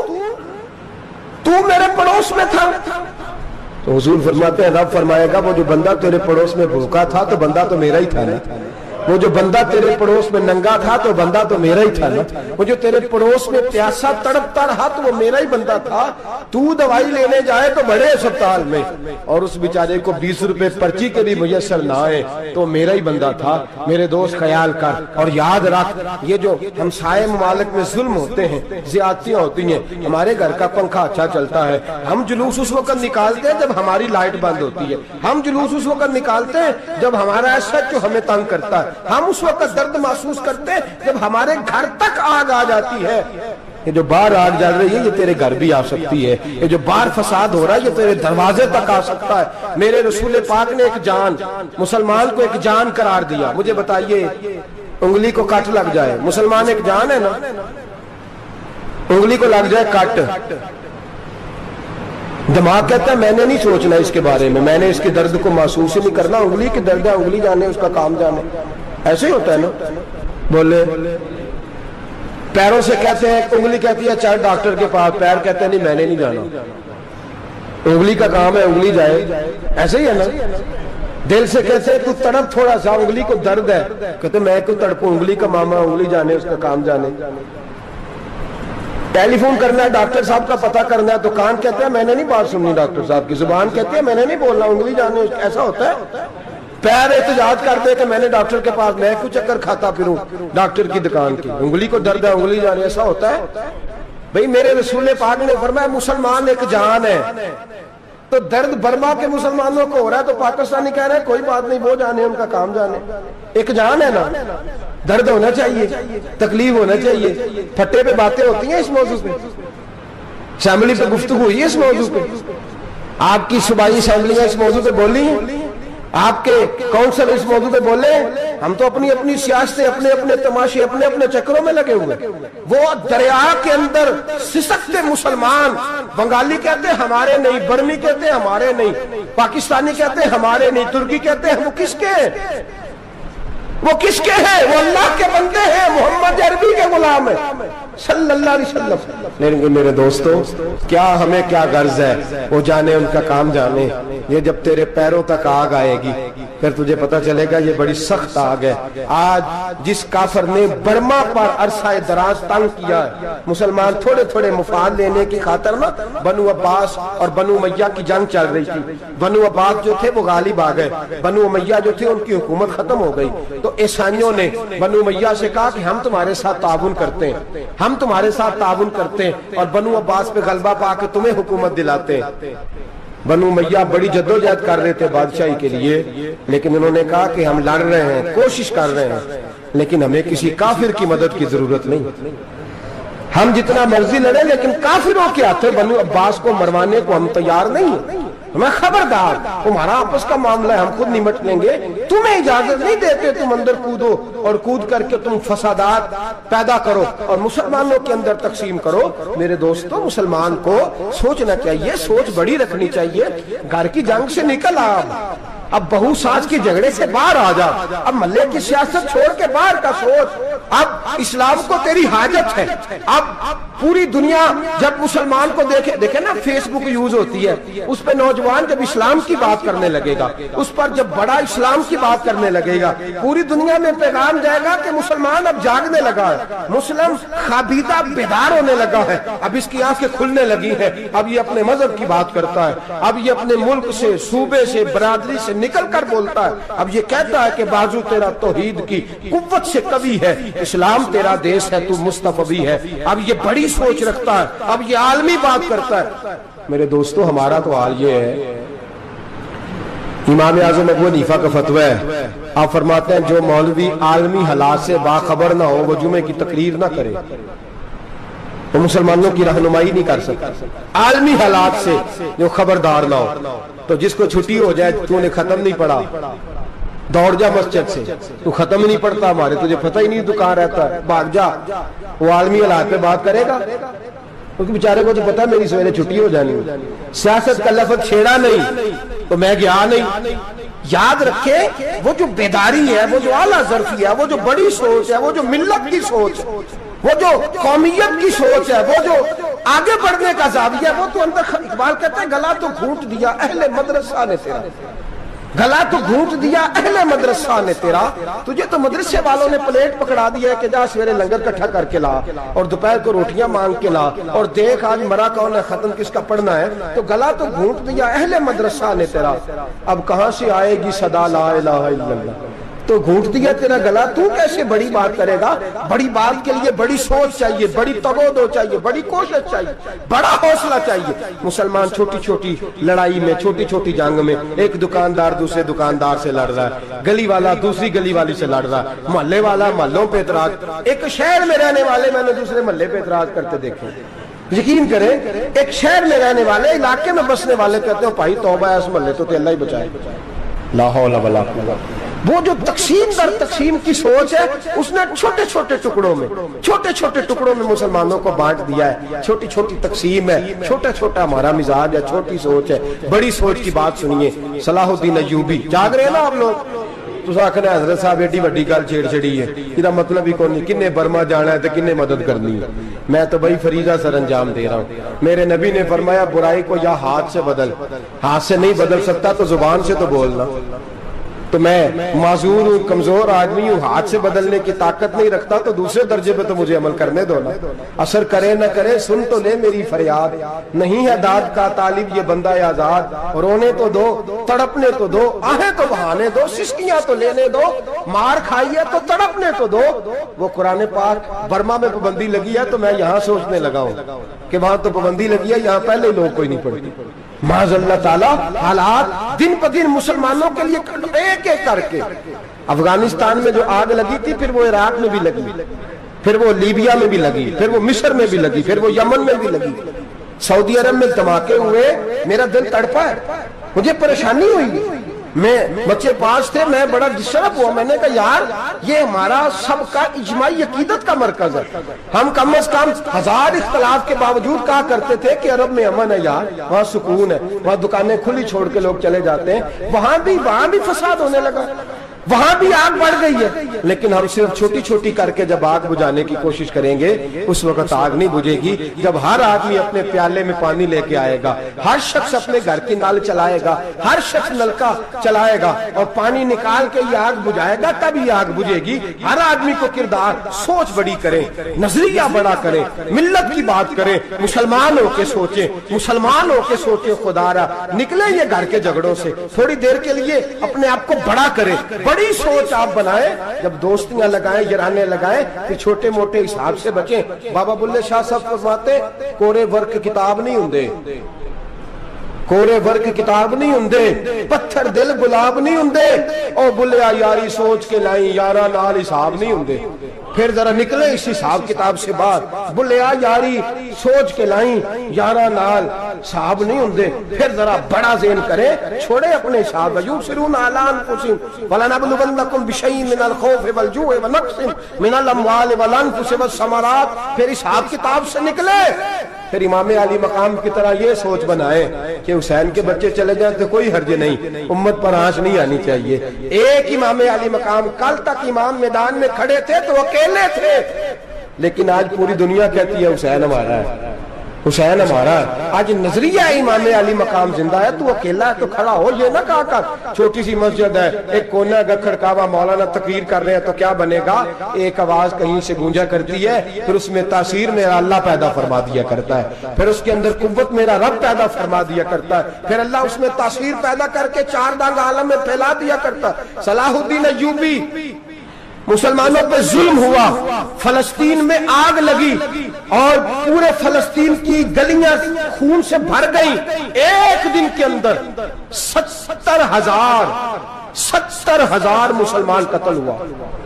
تو میرے پڑوس میں تھا۔ تو حضور فرماتے ہیں رب فرمائے گا وہ جو بندہ تیرے پڑوس میں بھوکا تھا تو بندہ تو میرا ہی تھا نا، وہ جو بندہ تیرے پڑوس میں ننگا تھا تو بندہ تو میرا ہی تھا نا، وہ جو تیرے پڑوس میں پیاسا تڑپتا رہا تو وہ میرا ہی بندہ تھا۔ تو دوائی لینے جائے تو بڑے اسپتال میں اور اس بیچارے کو 20 روپے پرچی کے بھی میسر نہ آئے تو میرا ہی بندہ تھا۔ میرے دوست خیال کر اور یاد رکھ، یہ جو ہمسائے ممالک میں ظلم ہوتے ہیں، زیادتیاں ہوتی ہیں، ہمارے گھر کا پنکھا اچھا چلتا ہے، ہم جلوس اس وقت نکالتے ہیں جب ہماری لائٹ بند ہوتی ہے، ہم جلوس اس وقت نکالتے ہیں جب ہمارا ایسا جو ہمیں تنگ کرتا ہے، ہم اس وقت درد محسوس کرتے ہیں جب ہمارے گھر تک آگ آ جاتی ہے۔ یہ جو باہر آگ جل رہی ہے یہ تیرے گھر بھی آ سکتی ہے، یہ جو باہر فساد ہو رہا ہے یہ تیرے دروازے تک آ سکتا ہے۔ میرے رسول پاک نے ایک جان، مسلمان کو ایک جان قرار دیا۔ مجھے بتائیے انگلی کو کٹ لگ جائے، مسلمان ایک جان ہے نا، انگلی کو لگ جائے کٹ، دماغ کہتا ہے میں نے نہیں سوچنا اس کے بارے میں نے اس کے درد کو محسوس ہی نہیں کرنا، انگلی کی درد ہے، انگلی جانے اس کا کام جانے، ایسے ہی ہوتا ہے نا۔ بولے پیروں سے کہتے ہیں، انگلی کہتی ہے چل ڈاکٹر کے پاس، پیر کہتے ہیں نہیں میں نے نہیں جانا، انگلی کا کام ہے انگلی جائے، ایسے ہی ہے نا۔ دل سے کہتے ہیں تو تڑپ تھوڑا سا، انگلی کو درد ہے، کہتے میں کو تڑپوں، انگلی کا ماما، انگلی جانے اس کا کام جانے۔ ٹیلی فون کرنا ہے ڈاکٹر صاحب کا پتہ کرنا ہے تو کان کہتے ہیں میں نے نہیں بات سننی ڈاکٹر صاحب کی، زبان کہتی ہے میں نے نہیں بولنا، انگلی جانے ایسا ہوتا ہے۔ پیر احتجاج کرتے کہ میں نے ڈاکٹر کے پاس، میں کچھ چکر کھاتا پھروں ڈاکٹر کی دکان کی، انگلی کو درد ہے انگلی جانے، ایسا ہوتا ہے بھئی؟ میرے رسول پاک نے فرمایا مسلمان ایک جان ہے، تو درد برما کے مسلمانوں کو ہو رہا ہے تو پاکستانی کہہ رہے ہیں کوئی بات نہیں وہ جانے ان کا کام جانے، ایک جان ہے نا، درد ہونا چاہیے، تکلیف ہونا چاہیے، پھٹے پہ باتیں ہوتی ہیں اس موضوع پہ۔ اسمبلی پہ گفتگو ہوئی ہے اس موضوع پہ؟ آپ کی صوبائی اسمبلیاں اس موضوع پہ بولی ہیں؟ آپ کے کونسل اس موضوع پہ بولے؟ ہم تو اپنی اپنی سیاستیں، اپنے اپنے تماشے، اپنے اپنے چکروں میں لگے ہوئے۔ وہ دریا کے اندر سسکتے مسلمان، بنگالی کہتے ہیں ہمارے نہیں، برمی کہتے ہیں ہمارے نہیں، پاکستانی کہتے ہیں ہمارے نہیں، ترکی کہتے ہیں، وہ کس کے ہیں؟ وہ کس کے ہیں؟ وہ اللہ کے بندے ہیں، محمد عربی کے غلام ہیں صلی اللہ علیہ وسلم۔ لیکن میرے دوستو، کیا ہمیں کیا غرض ہے؟ وہ جانے، ان کا کام جانے۔ یہ جب تیرے پیروں تک آگ آئے گی پھر تجھے پتہ چلے گا یہ بڑی سخت آگ ہے۔ آج جس کافر نے برما پر عرصہ دراز تنگ کیا ہے، مسلمان تھوڑے تھوڑے مفاد لینے کی خاطر نا، بنو عباس اور بنو امیہ کی جنگ چل رہی تھی، بنو عباس جو تھے وہ غالب آ گئے، بنو امیہ جو تھے ان کی حکومت ختم ہو گئی، تو عیسائیوں نے بنو امیہ سے کہا کہ ہم تمہارے ساتھ تعاون کرتے ہیں، ہم تمہارے ساتھ تعاون کرتے ہیں اور بنو عباس پہ غلبہ پا کے تمہیں حکومت دلاتے ہیں۔ بنو امیہ بڑی جدوجہد کر رہے تھے بادشاہی کے لیے، لیکن انہوں نے کہا کہ ہم لڑ رہے ہیں، کوشش کر رہے ہیں، لیکن ہمیں کسی کافر کی مدد کی ضرورت نہیں۔ ہم جتنا مرضی لڑیں لیکن کافروں کے ہاتھوں بنو عباس کو مروانے کو ہم تیار نہیں ہیں۔ ہمیں خبردار، تمہارا آپس کا معاملہ ہے، ہم خود نمٹ لیں گے، تمہیں اجازت نہیں دیتے تم اندر کودو اور کود کر کے تم فسادات پیدا کرو اور مسلمانوں کے اندر تقسیم کرو۔ میرے دوستو، مسلمان کو سوچنا چاہیے، سوچ بڑی رکھنی چاہیے۔ گھر کی جنگ سے نکل آ، اب بہو ساز کے جھگڑے سے باہر آ جا، اب محلے کی سیاست چھوڑ کے باہر کا سوچ۔ اب اسلام کو تیری حاجت ہے۔ اب پوری دنیا جب مسلمان کو دیکھے نا، فیس بک یوز ہوتی ہے، اس پہ نوجوان جب اسلام کی بات کرنے لگے گا، اس پر جب بڑا اسلام کی بات کرنے لگے گا، پوری دنیا میں پیغام جائے گا کہ مسلمان اب جاگنے لگا ہے، مسلم خوابیدہ بیدار ہونے لگا ہے، اب اس کی آنکھیں کھلنے لگی ہیں، اب یہ اپنے مذہب کی بات کرتا ہے، اب یہ اپنے ملک سے، صوبے سے، برادری سے نکل کر بولتا ہے، اب یہ کہتا ہے کہ بازو تیرا توحید کی قوت سے قوی ہے، اسلام تیرا دیس ہے، تو مصطفی ہے، اب یہ بڑی سوچ رکھتا ہے، اب یہ عالمی بات کرتا ہے۔ میرے دوستو، ہمارا تو حال یہ ہے، امام اعظم ابو حنیفہ کا فتویٰ ہے، آپ فرماتے ہیں جو مولوی عالمی حالات سے باخبر نہ ہو وہ جمعے کی تقریر نہ کرے، وہ مسلمانوں کی رہنمائی نہیں کر سکتا۔ عالمی حالات سے جو خبردار نہ ہو، تو جس کو چھٹی ہو جائے، تو نے ختم نہیں پڑھا، دوڑ جا مسجد سے، تو ختم نہیں پڑھتا ہمارے، تجھے پتہ ہی نہیں تو کہاں رہتا ہے، بھاگ جا۔ وہ عالمی حالات پہ بات کرے گا، کیونکہ بیچارے کو تو پتہ میری سویرے چھٹی ہو جانی۔ سیاست کا لفظ چھیڑا نہیں تو میں گیا نہیں۔ یاد رکھے، وہ جو بیداری ہے، وہ جو اعلیٰ ظرفی ہے، وہ جو بڑی سوچ ہے، وہ جو ملت کی سوچ ہے، وہ جو قومیت کی سوچ ہے، وہ جو آگے بڑھنے کا زاویہ ہے، وہ تو اندر، اقبال کہتا ہے گلا تو گھونٹ دیا اہل مدرسہ نے تیرا، گلا تو گھونٹ دیا اہل مدرسہ نے تیرا، تجھے تو مدرسے والوں نے پلیٹ پکڑا دیا ہے کہ جا سویرے لنگر کٹھا کر کے لا اور دوپہر کو روٹیاں مانگ کے لا اور دیکھ آج مرا کون ہے، ختم کس کا پڑھنا ہے، تو گلا تو گھونٹ دیا اہل مدرسہ نے تیرا، اب کہاں سے آئے گی صدا لا الہ الا اللہ، تو گھونٹ دیا تیرا گلا، تو کیسے بڑی بات کرے گا؟ بڑی بات کے لیے بڑی سوچ چاہیے، بڑی تگودو چاہیے، بڑی کوشش چاہیے، بڑا حوصلہ چاہیے۔ مسلمان چھوٹی چھوٹی لڑائی میں، چھوٹی چھوٹی جنگ میں، ایک دکاندار دوسرے دکاندار سے لڑ رہا ہے، گلی والا دوسری گلی والی سے لڑ رہا ہے، محلے والا محلوں پہ اعتراض، ایک شہر میں رہنے والے میں نے دوسرے محلے پہ اعتراض کرتے دیکھے۔ یقین کریں، ایک شہر میں رہنے والے، علاقے میں بسنے والے کہتے ہیں بھائی توبہ ہے، اس محلے تو اللہ ہی بچائے، لا حول ولا قوت۔ وہ جو تقسیم در تقسیم کی سوچ ہے، اس نے چھوٹے چھوٹے ٹکڑوں میں مسلمانوں کو بانٹ دیا ہے، چھوٹی چھوٹی تقسیم ہے، چھوٹا چھوٹا ہمارا مزاج ہے، چھوٹی سوچ ہے۔ بڑی سوچ کی بات سنیے، صلاح الدین ایوبی، جاگ رہے ہیں نا آپ لوگ؟ تو آخر حضرت صاحب ایڈی وڈی گل چھیڑ چھڑی ہے، یہ مطلب ہی کون نہیں، کنے برما جانا ہے تو کنے مدد کرنی ہے۔ میں تو بھائی فریضہ سر انجام دے رہا ہوں۔ میرے نبی نے فرمایا برائی کو یا ہاتھ سے بدل، ہاتھ سے نہیں بدل سکتا تو زبان سے تو بولنا۔ تو میں معذور ہوں، کمزور آدمی ہوں، ہاتھ سے بدلنے کی طاقت نہیں رکھتا، تو دوسرے درجے پہ تو مجھے عمل کرنے دو نا۔ اثر کرے نہ کرے سن تو لے میری فریاد، نہیں ہے داد کا طالب یہ بندہ آزاد، رونے تو دو، تڑپنے تو دو، آہیں تو بہانے دو، سسکیاں تو لینے دو، مار کھائی ہے تو تڑپنے تو دو۔ وہ قرآن پاک برما میں پابندی لگی ہے تو میں یہاں سوچنے لگا ہوں کہ وہاں تو پابندی لگی ہے، یہاں پہلے لوگ کوئی نہیں پڑھتی۔ معاذ اللہ تعالیٰ حالات دن پہ دن مسلمانوں کے لیے ایک ایک کر کے، افغانستان میں جو آگ لگی تھی، پھر وہ عراق میں بھی لگی، پھر وہ لیبیا میں بھی لگی، پھر وہ مصر میں بھی لگی، پھر وہ یمن میں بھی لگی۔ سعودی عرب میں دھماکے ہوئے، میرا دل تڑپا ہے، مجھے پریشانی ہوئی، میں بچے پاس تھے، میں بڑا ڈسٹرب ہوا، میں نے کہا یار یہ ہمارا سب کا اجماعی عقیدت کا مرکز ہے، ہم کم از کم 1000 اختلاف کے باوجود کہا کرتے تھے کہ عرب میں امن ہے یار، وہاں سکون ہے، وہاں دکانیں کھلی چھوڑ کے لوگ چلے جاتے ہیں، وہاں بھی فساد ہونے لگا، وہاں بھی آگ بڑھ گئی ہے، لیکن ہم صرف چھوٹی چھوٹی کر کے جب آگ بجھانے کی کوشش کریں گے اس وقت آگ نہیں بجھے گی، جب ہر آدمی اپنے پیالے میں پانی لے کے آئے گا، ہر شخص اپنے گھر کی نل چلائے گا، ہر شخص نلکا چلائے گا اور پانی نکال کے یہ آگ بجھائے گا، تب یہ آگ بجھے گی۔ ہر آدمی کو کردار سوچ بڑی کرے، نظریہ بڑا کرے، ملت کی بات کرے، مسلمان ہو کے سوچیں، مسلمان ہو کے سوچیں، خدا را نکلے یہ گھر کے جھگڑوں سے، تھوڑی دیر کے لیے اپنے آپ کو بڑا کرے، بڑی سوچ آپ بنائیں، جب دوستیاں لگائیں، یارانے لگائیں، پھر چھوٹے موٹے حساب سے بچیں۔ بابا بلے شاہ صاحب فرماتے کورے ورک کتاب نہیں ہوندے، کورے ورک کتاب نہیں ہوندے، پتھر دل گلاب نہیں ہوندے، او بلیا یاری سوچ کے لائیں، یارا نال حساب نہیں ہوندے۔ پھر ذرا نکلے اس حساب کتاب سے باہر، بلیا یاری سوچ کے لائیں، یارا نال حساب نہیں ہوندے۔ پھر ذرا بڑا ذہن کرے، چھوڑے اپنے حساب، یبصرون علی انفسہم ولنبلونکم بشیء من الخوف والجوع ونقص من الاموال والانفس والثمرات۔ پھر حساب کتاب سے نکلے، پھر امام علی مقام کی طرح یہ سوچ بنائے کہ حسین کے بچے چلے جائیں تو کوئی حرج نہیں، امت پر آنچ نہیں آنی چاہیے۔ ایک امام علی مقام، کل تک امام میدان میں کھڑے تھے تو اکیلے تھے، لیکن آج پوری دنیا کہتی ہے حسین ہمارا ہے، حسین ہمارا ہے۔ آج نظریہ امام علی مقام زندہ ہے، تو اکیلا ہے تو کھڑا ہو، یہ نہ کہا کر چھوٹی سی مسجد ہے، ایک کونا گکھڑ کعبہ، مولانا تقریر کر رہے ہیں تو کیا بنے گا، ایک آواز کہیں سے گونجا کرتی ہے، پھر اس میں تاثیر میرا اللہ پیدا فرما دیا کرتا ہے، پھر اس کے اندر قوت میرا رب پیدا فرما دیا کرتا ہے، پھر اللہ اس میں تاثیر پیدا کر کے 4 دانگ عالم میں پھیلا دیا کرتا ہے۔ صلاح الدین ایوبی، مسلمانوں پہ ظلم ہوا، فلسطین میں آگ لگی اور پورے فلسطین کی گلیاں خون سے بھر گئیں، ایک دن کے اندر 70,000 مسلمان قتل ہوا۔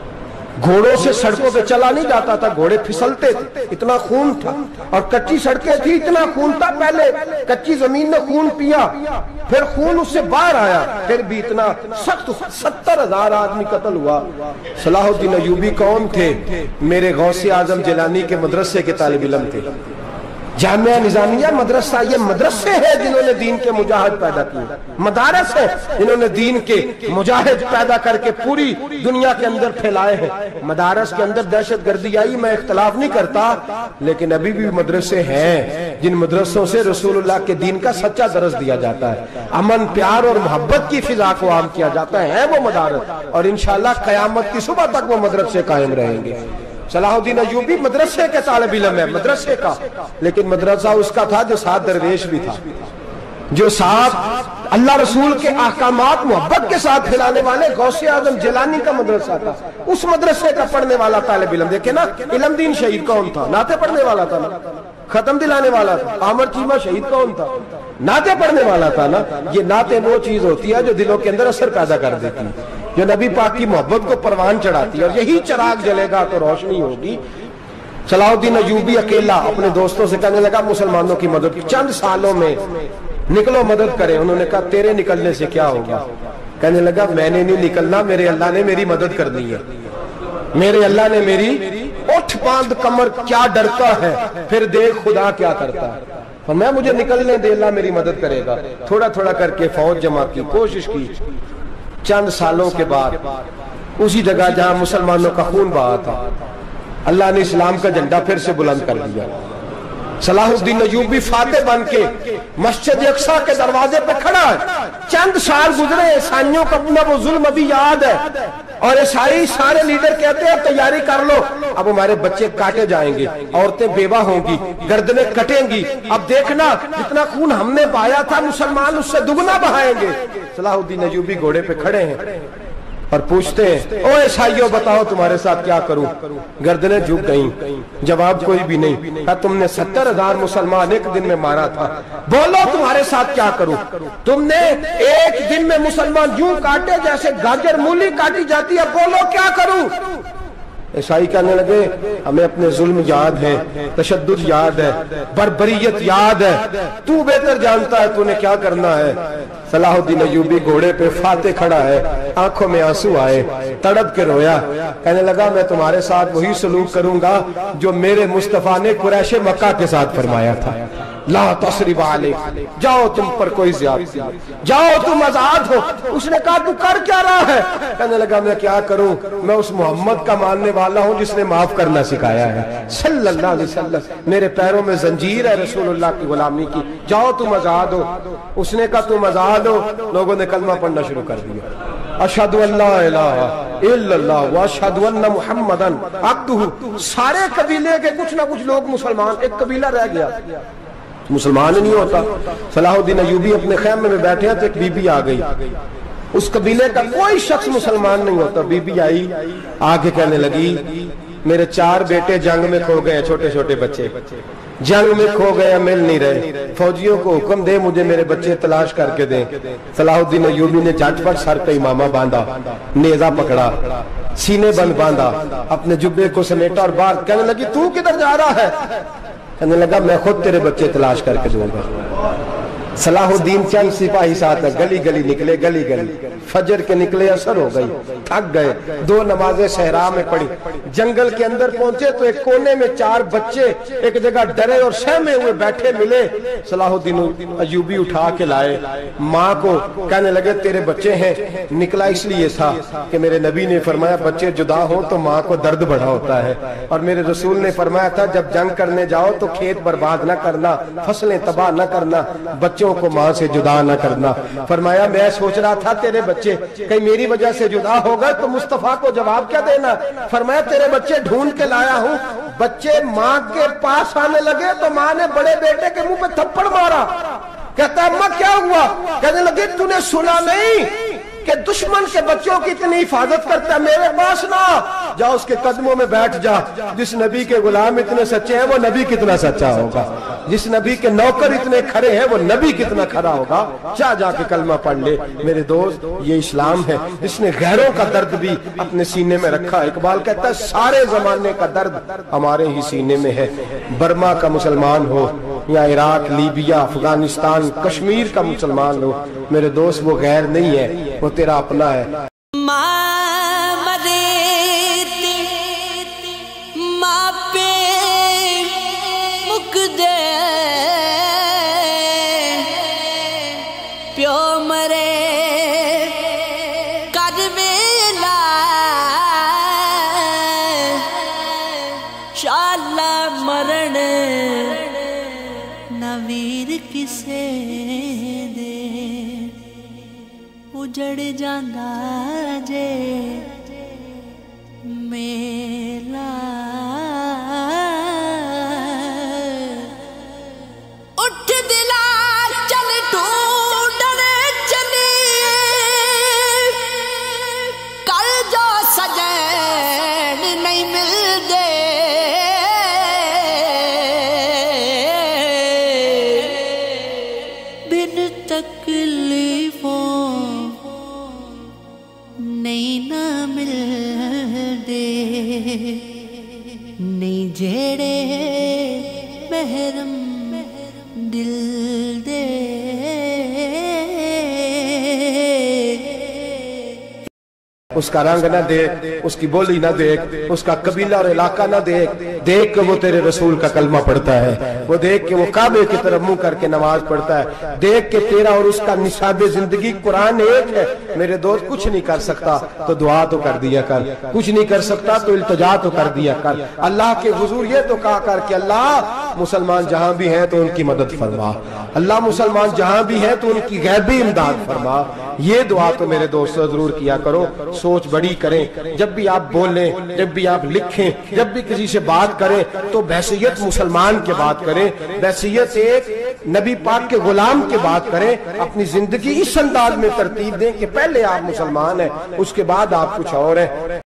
گھوڑوں سے سڑکوں پہ چلا نہیں جاتا تھا، گھوڑے پھسلتے تھے، اتنا خون تھا، اور کچی سڑکیں تھی، اتنا خون تھا، پہلے کچی زمین نے خون پیا، پھر خون اس سے باہر آیا، پھر بھی اتنا سخت 70,000 آدمی قتل ہوا۔ صلاح الدین ایوبی کون تھے؟ میرے غوث اعظم جیلانی کے مدرسے کے طالب علم تھے۔ جامعہ نظامیہ مدرسہ، یہ مدرسے ہیں جنہوں نے دین کے مجاہد پیدا کیے، مدارس ہیں جنہوں نے دین کے مجاہد پیدا کر کے پوری دنیا کے اندر پھیلائے ہیں۔ مدارس کے اندر دہشت گردی آئی، میں اختلاف نہیں کرتا، لیکن ابھی بھی مدرسے ہیں جن مدرسوں سے رسول اللہ کے دین کا سچا درس دیا جاتا ہے، امن، پیار اور محبت کی فضا کو عام کیا جاتا ہے وہ مدارس، اور انشاءاللہ قیامت کی صبح تک وہ مدرسے قائم رہیں گے۔ صلاح الدین ایوبی مدرسے کے طالب علم ہے، مدرسے کا، لیکن مدرسہ اس کا تھا جو ساتھ درویش بھی تھا، جو ساتھ اللہ رسول کے احکامات محبت کے ساتھ پھیلانے والے غوث اعظم جیلانی کا مدرسہ تھا، اس مدرسے کا پڑھنے والا طالب علم۔ دیکھیں نا، علم دین شہید کون تھا؟ نعتیں پڑھنے والا تھا نا، ختم دلانے والا تھا۔ عامر چیمہ شہید کون تھا؟ نعتیں پڑھنے والا تھا نا۔ یہ نعتیں وہ چیز ہوتی ہے جو دلوں کے اندر اثر پیدا کر دیتی ہے، جو نبی پاک کی محبت کو پروان چڑھاتی ہے، اور یہی چراغ جلے گا تو روشنی ہوگی۔ صلاح الدین ایوبی اکیلا اپنے دوستوں سے کہنے لگا مسلمانوں کی مدد، چند سالوں میں نکلو مدد کریں۔ انہوں نے کہا تیرے نکلنے سے کیا ہوگا؟ کہنے لگا میں نے نہیں نکلنا، میرے اللہ نے میری مدد کرنی ہے، میرے اللہ نے میری اٹھ باندھ کمر، کیا ڈرتا ہے پھر دیکھ خدا کیا کرتا ہے۔ فرمایا مجھے نکلنے دے، اللہ میری مدد کرے گا۔ تھوڑا تھوڑا کر کے فوج جمع کی، کوشش کی، چند سالوں کے بعد اسی جگہ جہاں مسلمانوں کا خون بہا تھا، اللہ نے اسلام کا جھنڈا پھر سے بلند کر دیا۔ صلاح الدین ایوبی فاتح بن کے مسجد اقصیٰ کے دروازے پہ کھڑا ہے۔ چند سال گزرے، عیسائیوں کا اپنا وہ ظلم ابھی یاد ہے، اور عیسائی سارے لیڈر کہتے ہیں تیاری کر لو، اب ہمارے بچے کاٹے جائیں گے، عورتیں بیوہ ہوں گی، گردنیں کٹیں گی، اب دیکھنا جتنا خون ہم نے بہایا تھا مسلمان اس سے دگنا بہائیں گے۔ صلاح الدین ایوبی گھوڑے پہ کھڑے ہیں اور پوچھتے ہیں او عیسائیوں بتاؤ تمہارے ساتھ کیا کروں؟ گردنیں جھک گئیں، جواب کوئی بھی نہیں۔ کہا تم نے 70,000 مسلمان ایک دن میں مارا تھا، بولو تمہارے ساتھ کیا کروں؟ تم نے ایک دن میں مسلمان یوں کاٹے جیسے گاجر مولی کاٹی جاتی ہے، بولو کیا کروں؟ عیسائی کہنے لگے ہمیں اپنے ظلم یاد ہے، تشدد یاد ہے، بربریت یاد ہے، تو بہتر جانتا ہے تو نے کیا کرنا ہے۔ صلاح الدین ایوبی گھوڑے پہ فاتح کھڑا ہے، آنکھوں میں آنسو آئے، تڑپ کے رویا، کہنے لگا میں تمہارے ساتھ وہی سلوک کروں گا جو میرے مصطفیٰ نے قریش مکہ کے ساتھ فرمایا تھا، لا تصریب علیک، جاؤ تم پر کوئی زیادتی، جاؤ تم آزاد ہو۔ اس نے کہا تو کر کیا رہا ہے؟ کہنے لگا میں کیا کروں، میں اس محمد کا ماننے والا ہوں جس نے معاف کرنا سکھایا ہے صلی اللہ علیہ وسلم، میرے پیروں میں زنجیر ہے رسول اللہ کی غلامی کی، جاؤ تم آزاد ہو۔ اس نے کہا تم آزاد ہو، لوگوں نے کلمہ پڑھنا شروع کر دیا، اشہد ان لا الہ الا اللہ واشہد ان محمدً عبدہ۔ سارے قبیلے کے کچھ نہ کچھ لوگ مسلمان، ایک قبیلہ رہ گیا مسلمان نہیں ہوتا۔ صلاح الدین ایوبی اپنے خیمے میں بیٹھے ہیں تو ایک بی بی آ گئی، اس قبیلے کا کوئی شخص مسلمان نہیں ہوتا۔ بی بی آئی، آگے کہنے لگی میرے 4 بیٹے جنگ میں کھو گئے، چھوٹے چھوٹے بچے جنگ میں کھو گئے، مل نہیں رہے، فوجیوں کو حکم دے مجھے میرے بچے تلاش کر کے دیں۔ صلاح الدین ایوبی نے جھٹ پٹ سر پہ امامہ باندھا، نیزہ پکڑا، سینے بند باندھا، اپنے جبے کو سمیٹا اور باہر کہنے لگی تو کدھر جا رہا ہے؟ کہنے لگا میں خود تیرے بچے تلاش کر کے دوں گا۔ صلاح الدین چند سپاہی ساتھ گلی گلی نکلے، گلی گلی فجر کے نکلے، اثر ہو گئی، تھک گئے، 2 نمازیں صحرا میں پڑھی، جنگل کے اندر پہنچے تو ایک کونے میں 4 بچے ایک جگہ ڈرے اور سہمے ہوئے بیٹھے ملے۔ صلاح الدین ایوبی اٹھا کے لائے، ماں کو کہنے لگے تیرے بچے ہیں، نکلا اس لیے تھا کہ میرے نبی نے فرمایا بچے جدا ہوں تو ماں کو درد بڑا ہوتا ہے، اور میرے رسول نے فرمایا تھا جب جنگ کرنے جاؤ تو کھیت برباد نہ کرنا، فصلیں تباہ نہ کرنا، بچوں کو ماں سے جدا نہ کرنا۔ فرمایا میں سوچ رہا تھا تیرے بچے کہیں میری وجہ سے جدا ہو گئے تو مصطفیٰ کو جواب کیا دینا۔ فرمایا تیرے بچے ڈھونڈ کے لایا ہوں۔ بچے ماں کے پاس آنے لگے تو ماں نے بڑے بیٹے کے منہ پہ تھپڑ مارا، کہتا اماں کیا ہوا؟ کہنے لگے تو نے سنا نہیں کہ دشمن کے بچوں کی اتنی حفاظت کرتا ہے، میرے پاس نہ جا، اس کے قدموں میں بیٹھ جا۔ جس نبی کے غلام اتنے سچے ہیں وہ نبی کتنا سچا ہوگا، جس نبی کے نوکر اتنے کھڑے ہیں وہ نبی کتنا کھڑا ہوگا، جا کے کلمہ پڑھ لے۔ میرے دوست یہ اسلام ہے جس نے غیروں کا درد بھی اپنے سینے میں رکھا۔ اقبال کہتا ہے سارے زمانے کا درد ہمارے ہی سینے میں ہے، برما کا مسلمان ہو یا عراق، لیبیا، افغانستان، کشمیر کا مسلمان ہو، میرے دوست وہ غیر نہیں ہے، وہ تیرا اپنا ہے۔ جڑ جاندا جے میلا اٹھ دلا چل ڈھونڈن چلی کل جو سجن نہیں ملدے بن تکلیفوں نہیں نہ مل دے نہیں جیڑے محرم دل دے اس کا رنگ نہ دیکھ، اس کی بولی نہ دیکھ، اس کا قبیلہ اور علاقہ نہ دیکھ، دیکھ کہ وہ تیرے رسول کا کلمہ پڑھتا ہے، وہ دیکھ کہ وہ کعبے کی طرف منہ کر کے نماز پڑھتا ہے، دیکھ کہ تیرا اور اس کا نصاب زندگی قرآن ایک ہے۔ میرے دوست کچھ نہیں کر سکتا تو دعا تو کر دیا کر، کچھ نہیں کر سکتا تو التجا تو کر دیا کر۔ اللہ کے حضور یہ تو کہا کر کہ اللہ مسلمان جہاں بھی ہیں تو ان کی مدد فرما، اللہ مسلمان جہاں بھی ہیں تو ان کی غیبی امداد فرما۔ یہ دعا تو میرے دوستو ضرور کیا کرو، سوچ بڑی کریں، جب بھی آپ بولیں، جب بھی آپ لکھیں، جب بھی کسی سے بات کریں تو بحیثیت مسلمان کے بات کریں، بحیثیت ایک نبی پاک کے غلام کے بات کریں، اپنی زندگی اس انداز میں ترتیب دیں کہ پہلے آپ مسلمان ہیں، اس کے بعد آپ کچھ اور ہیں۔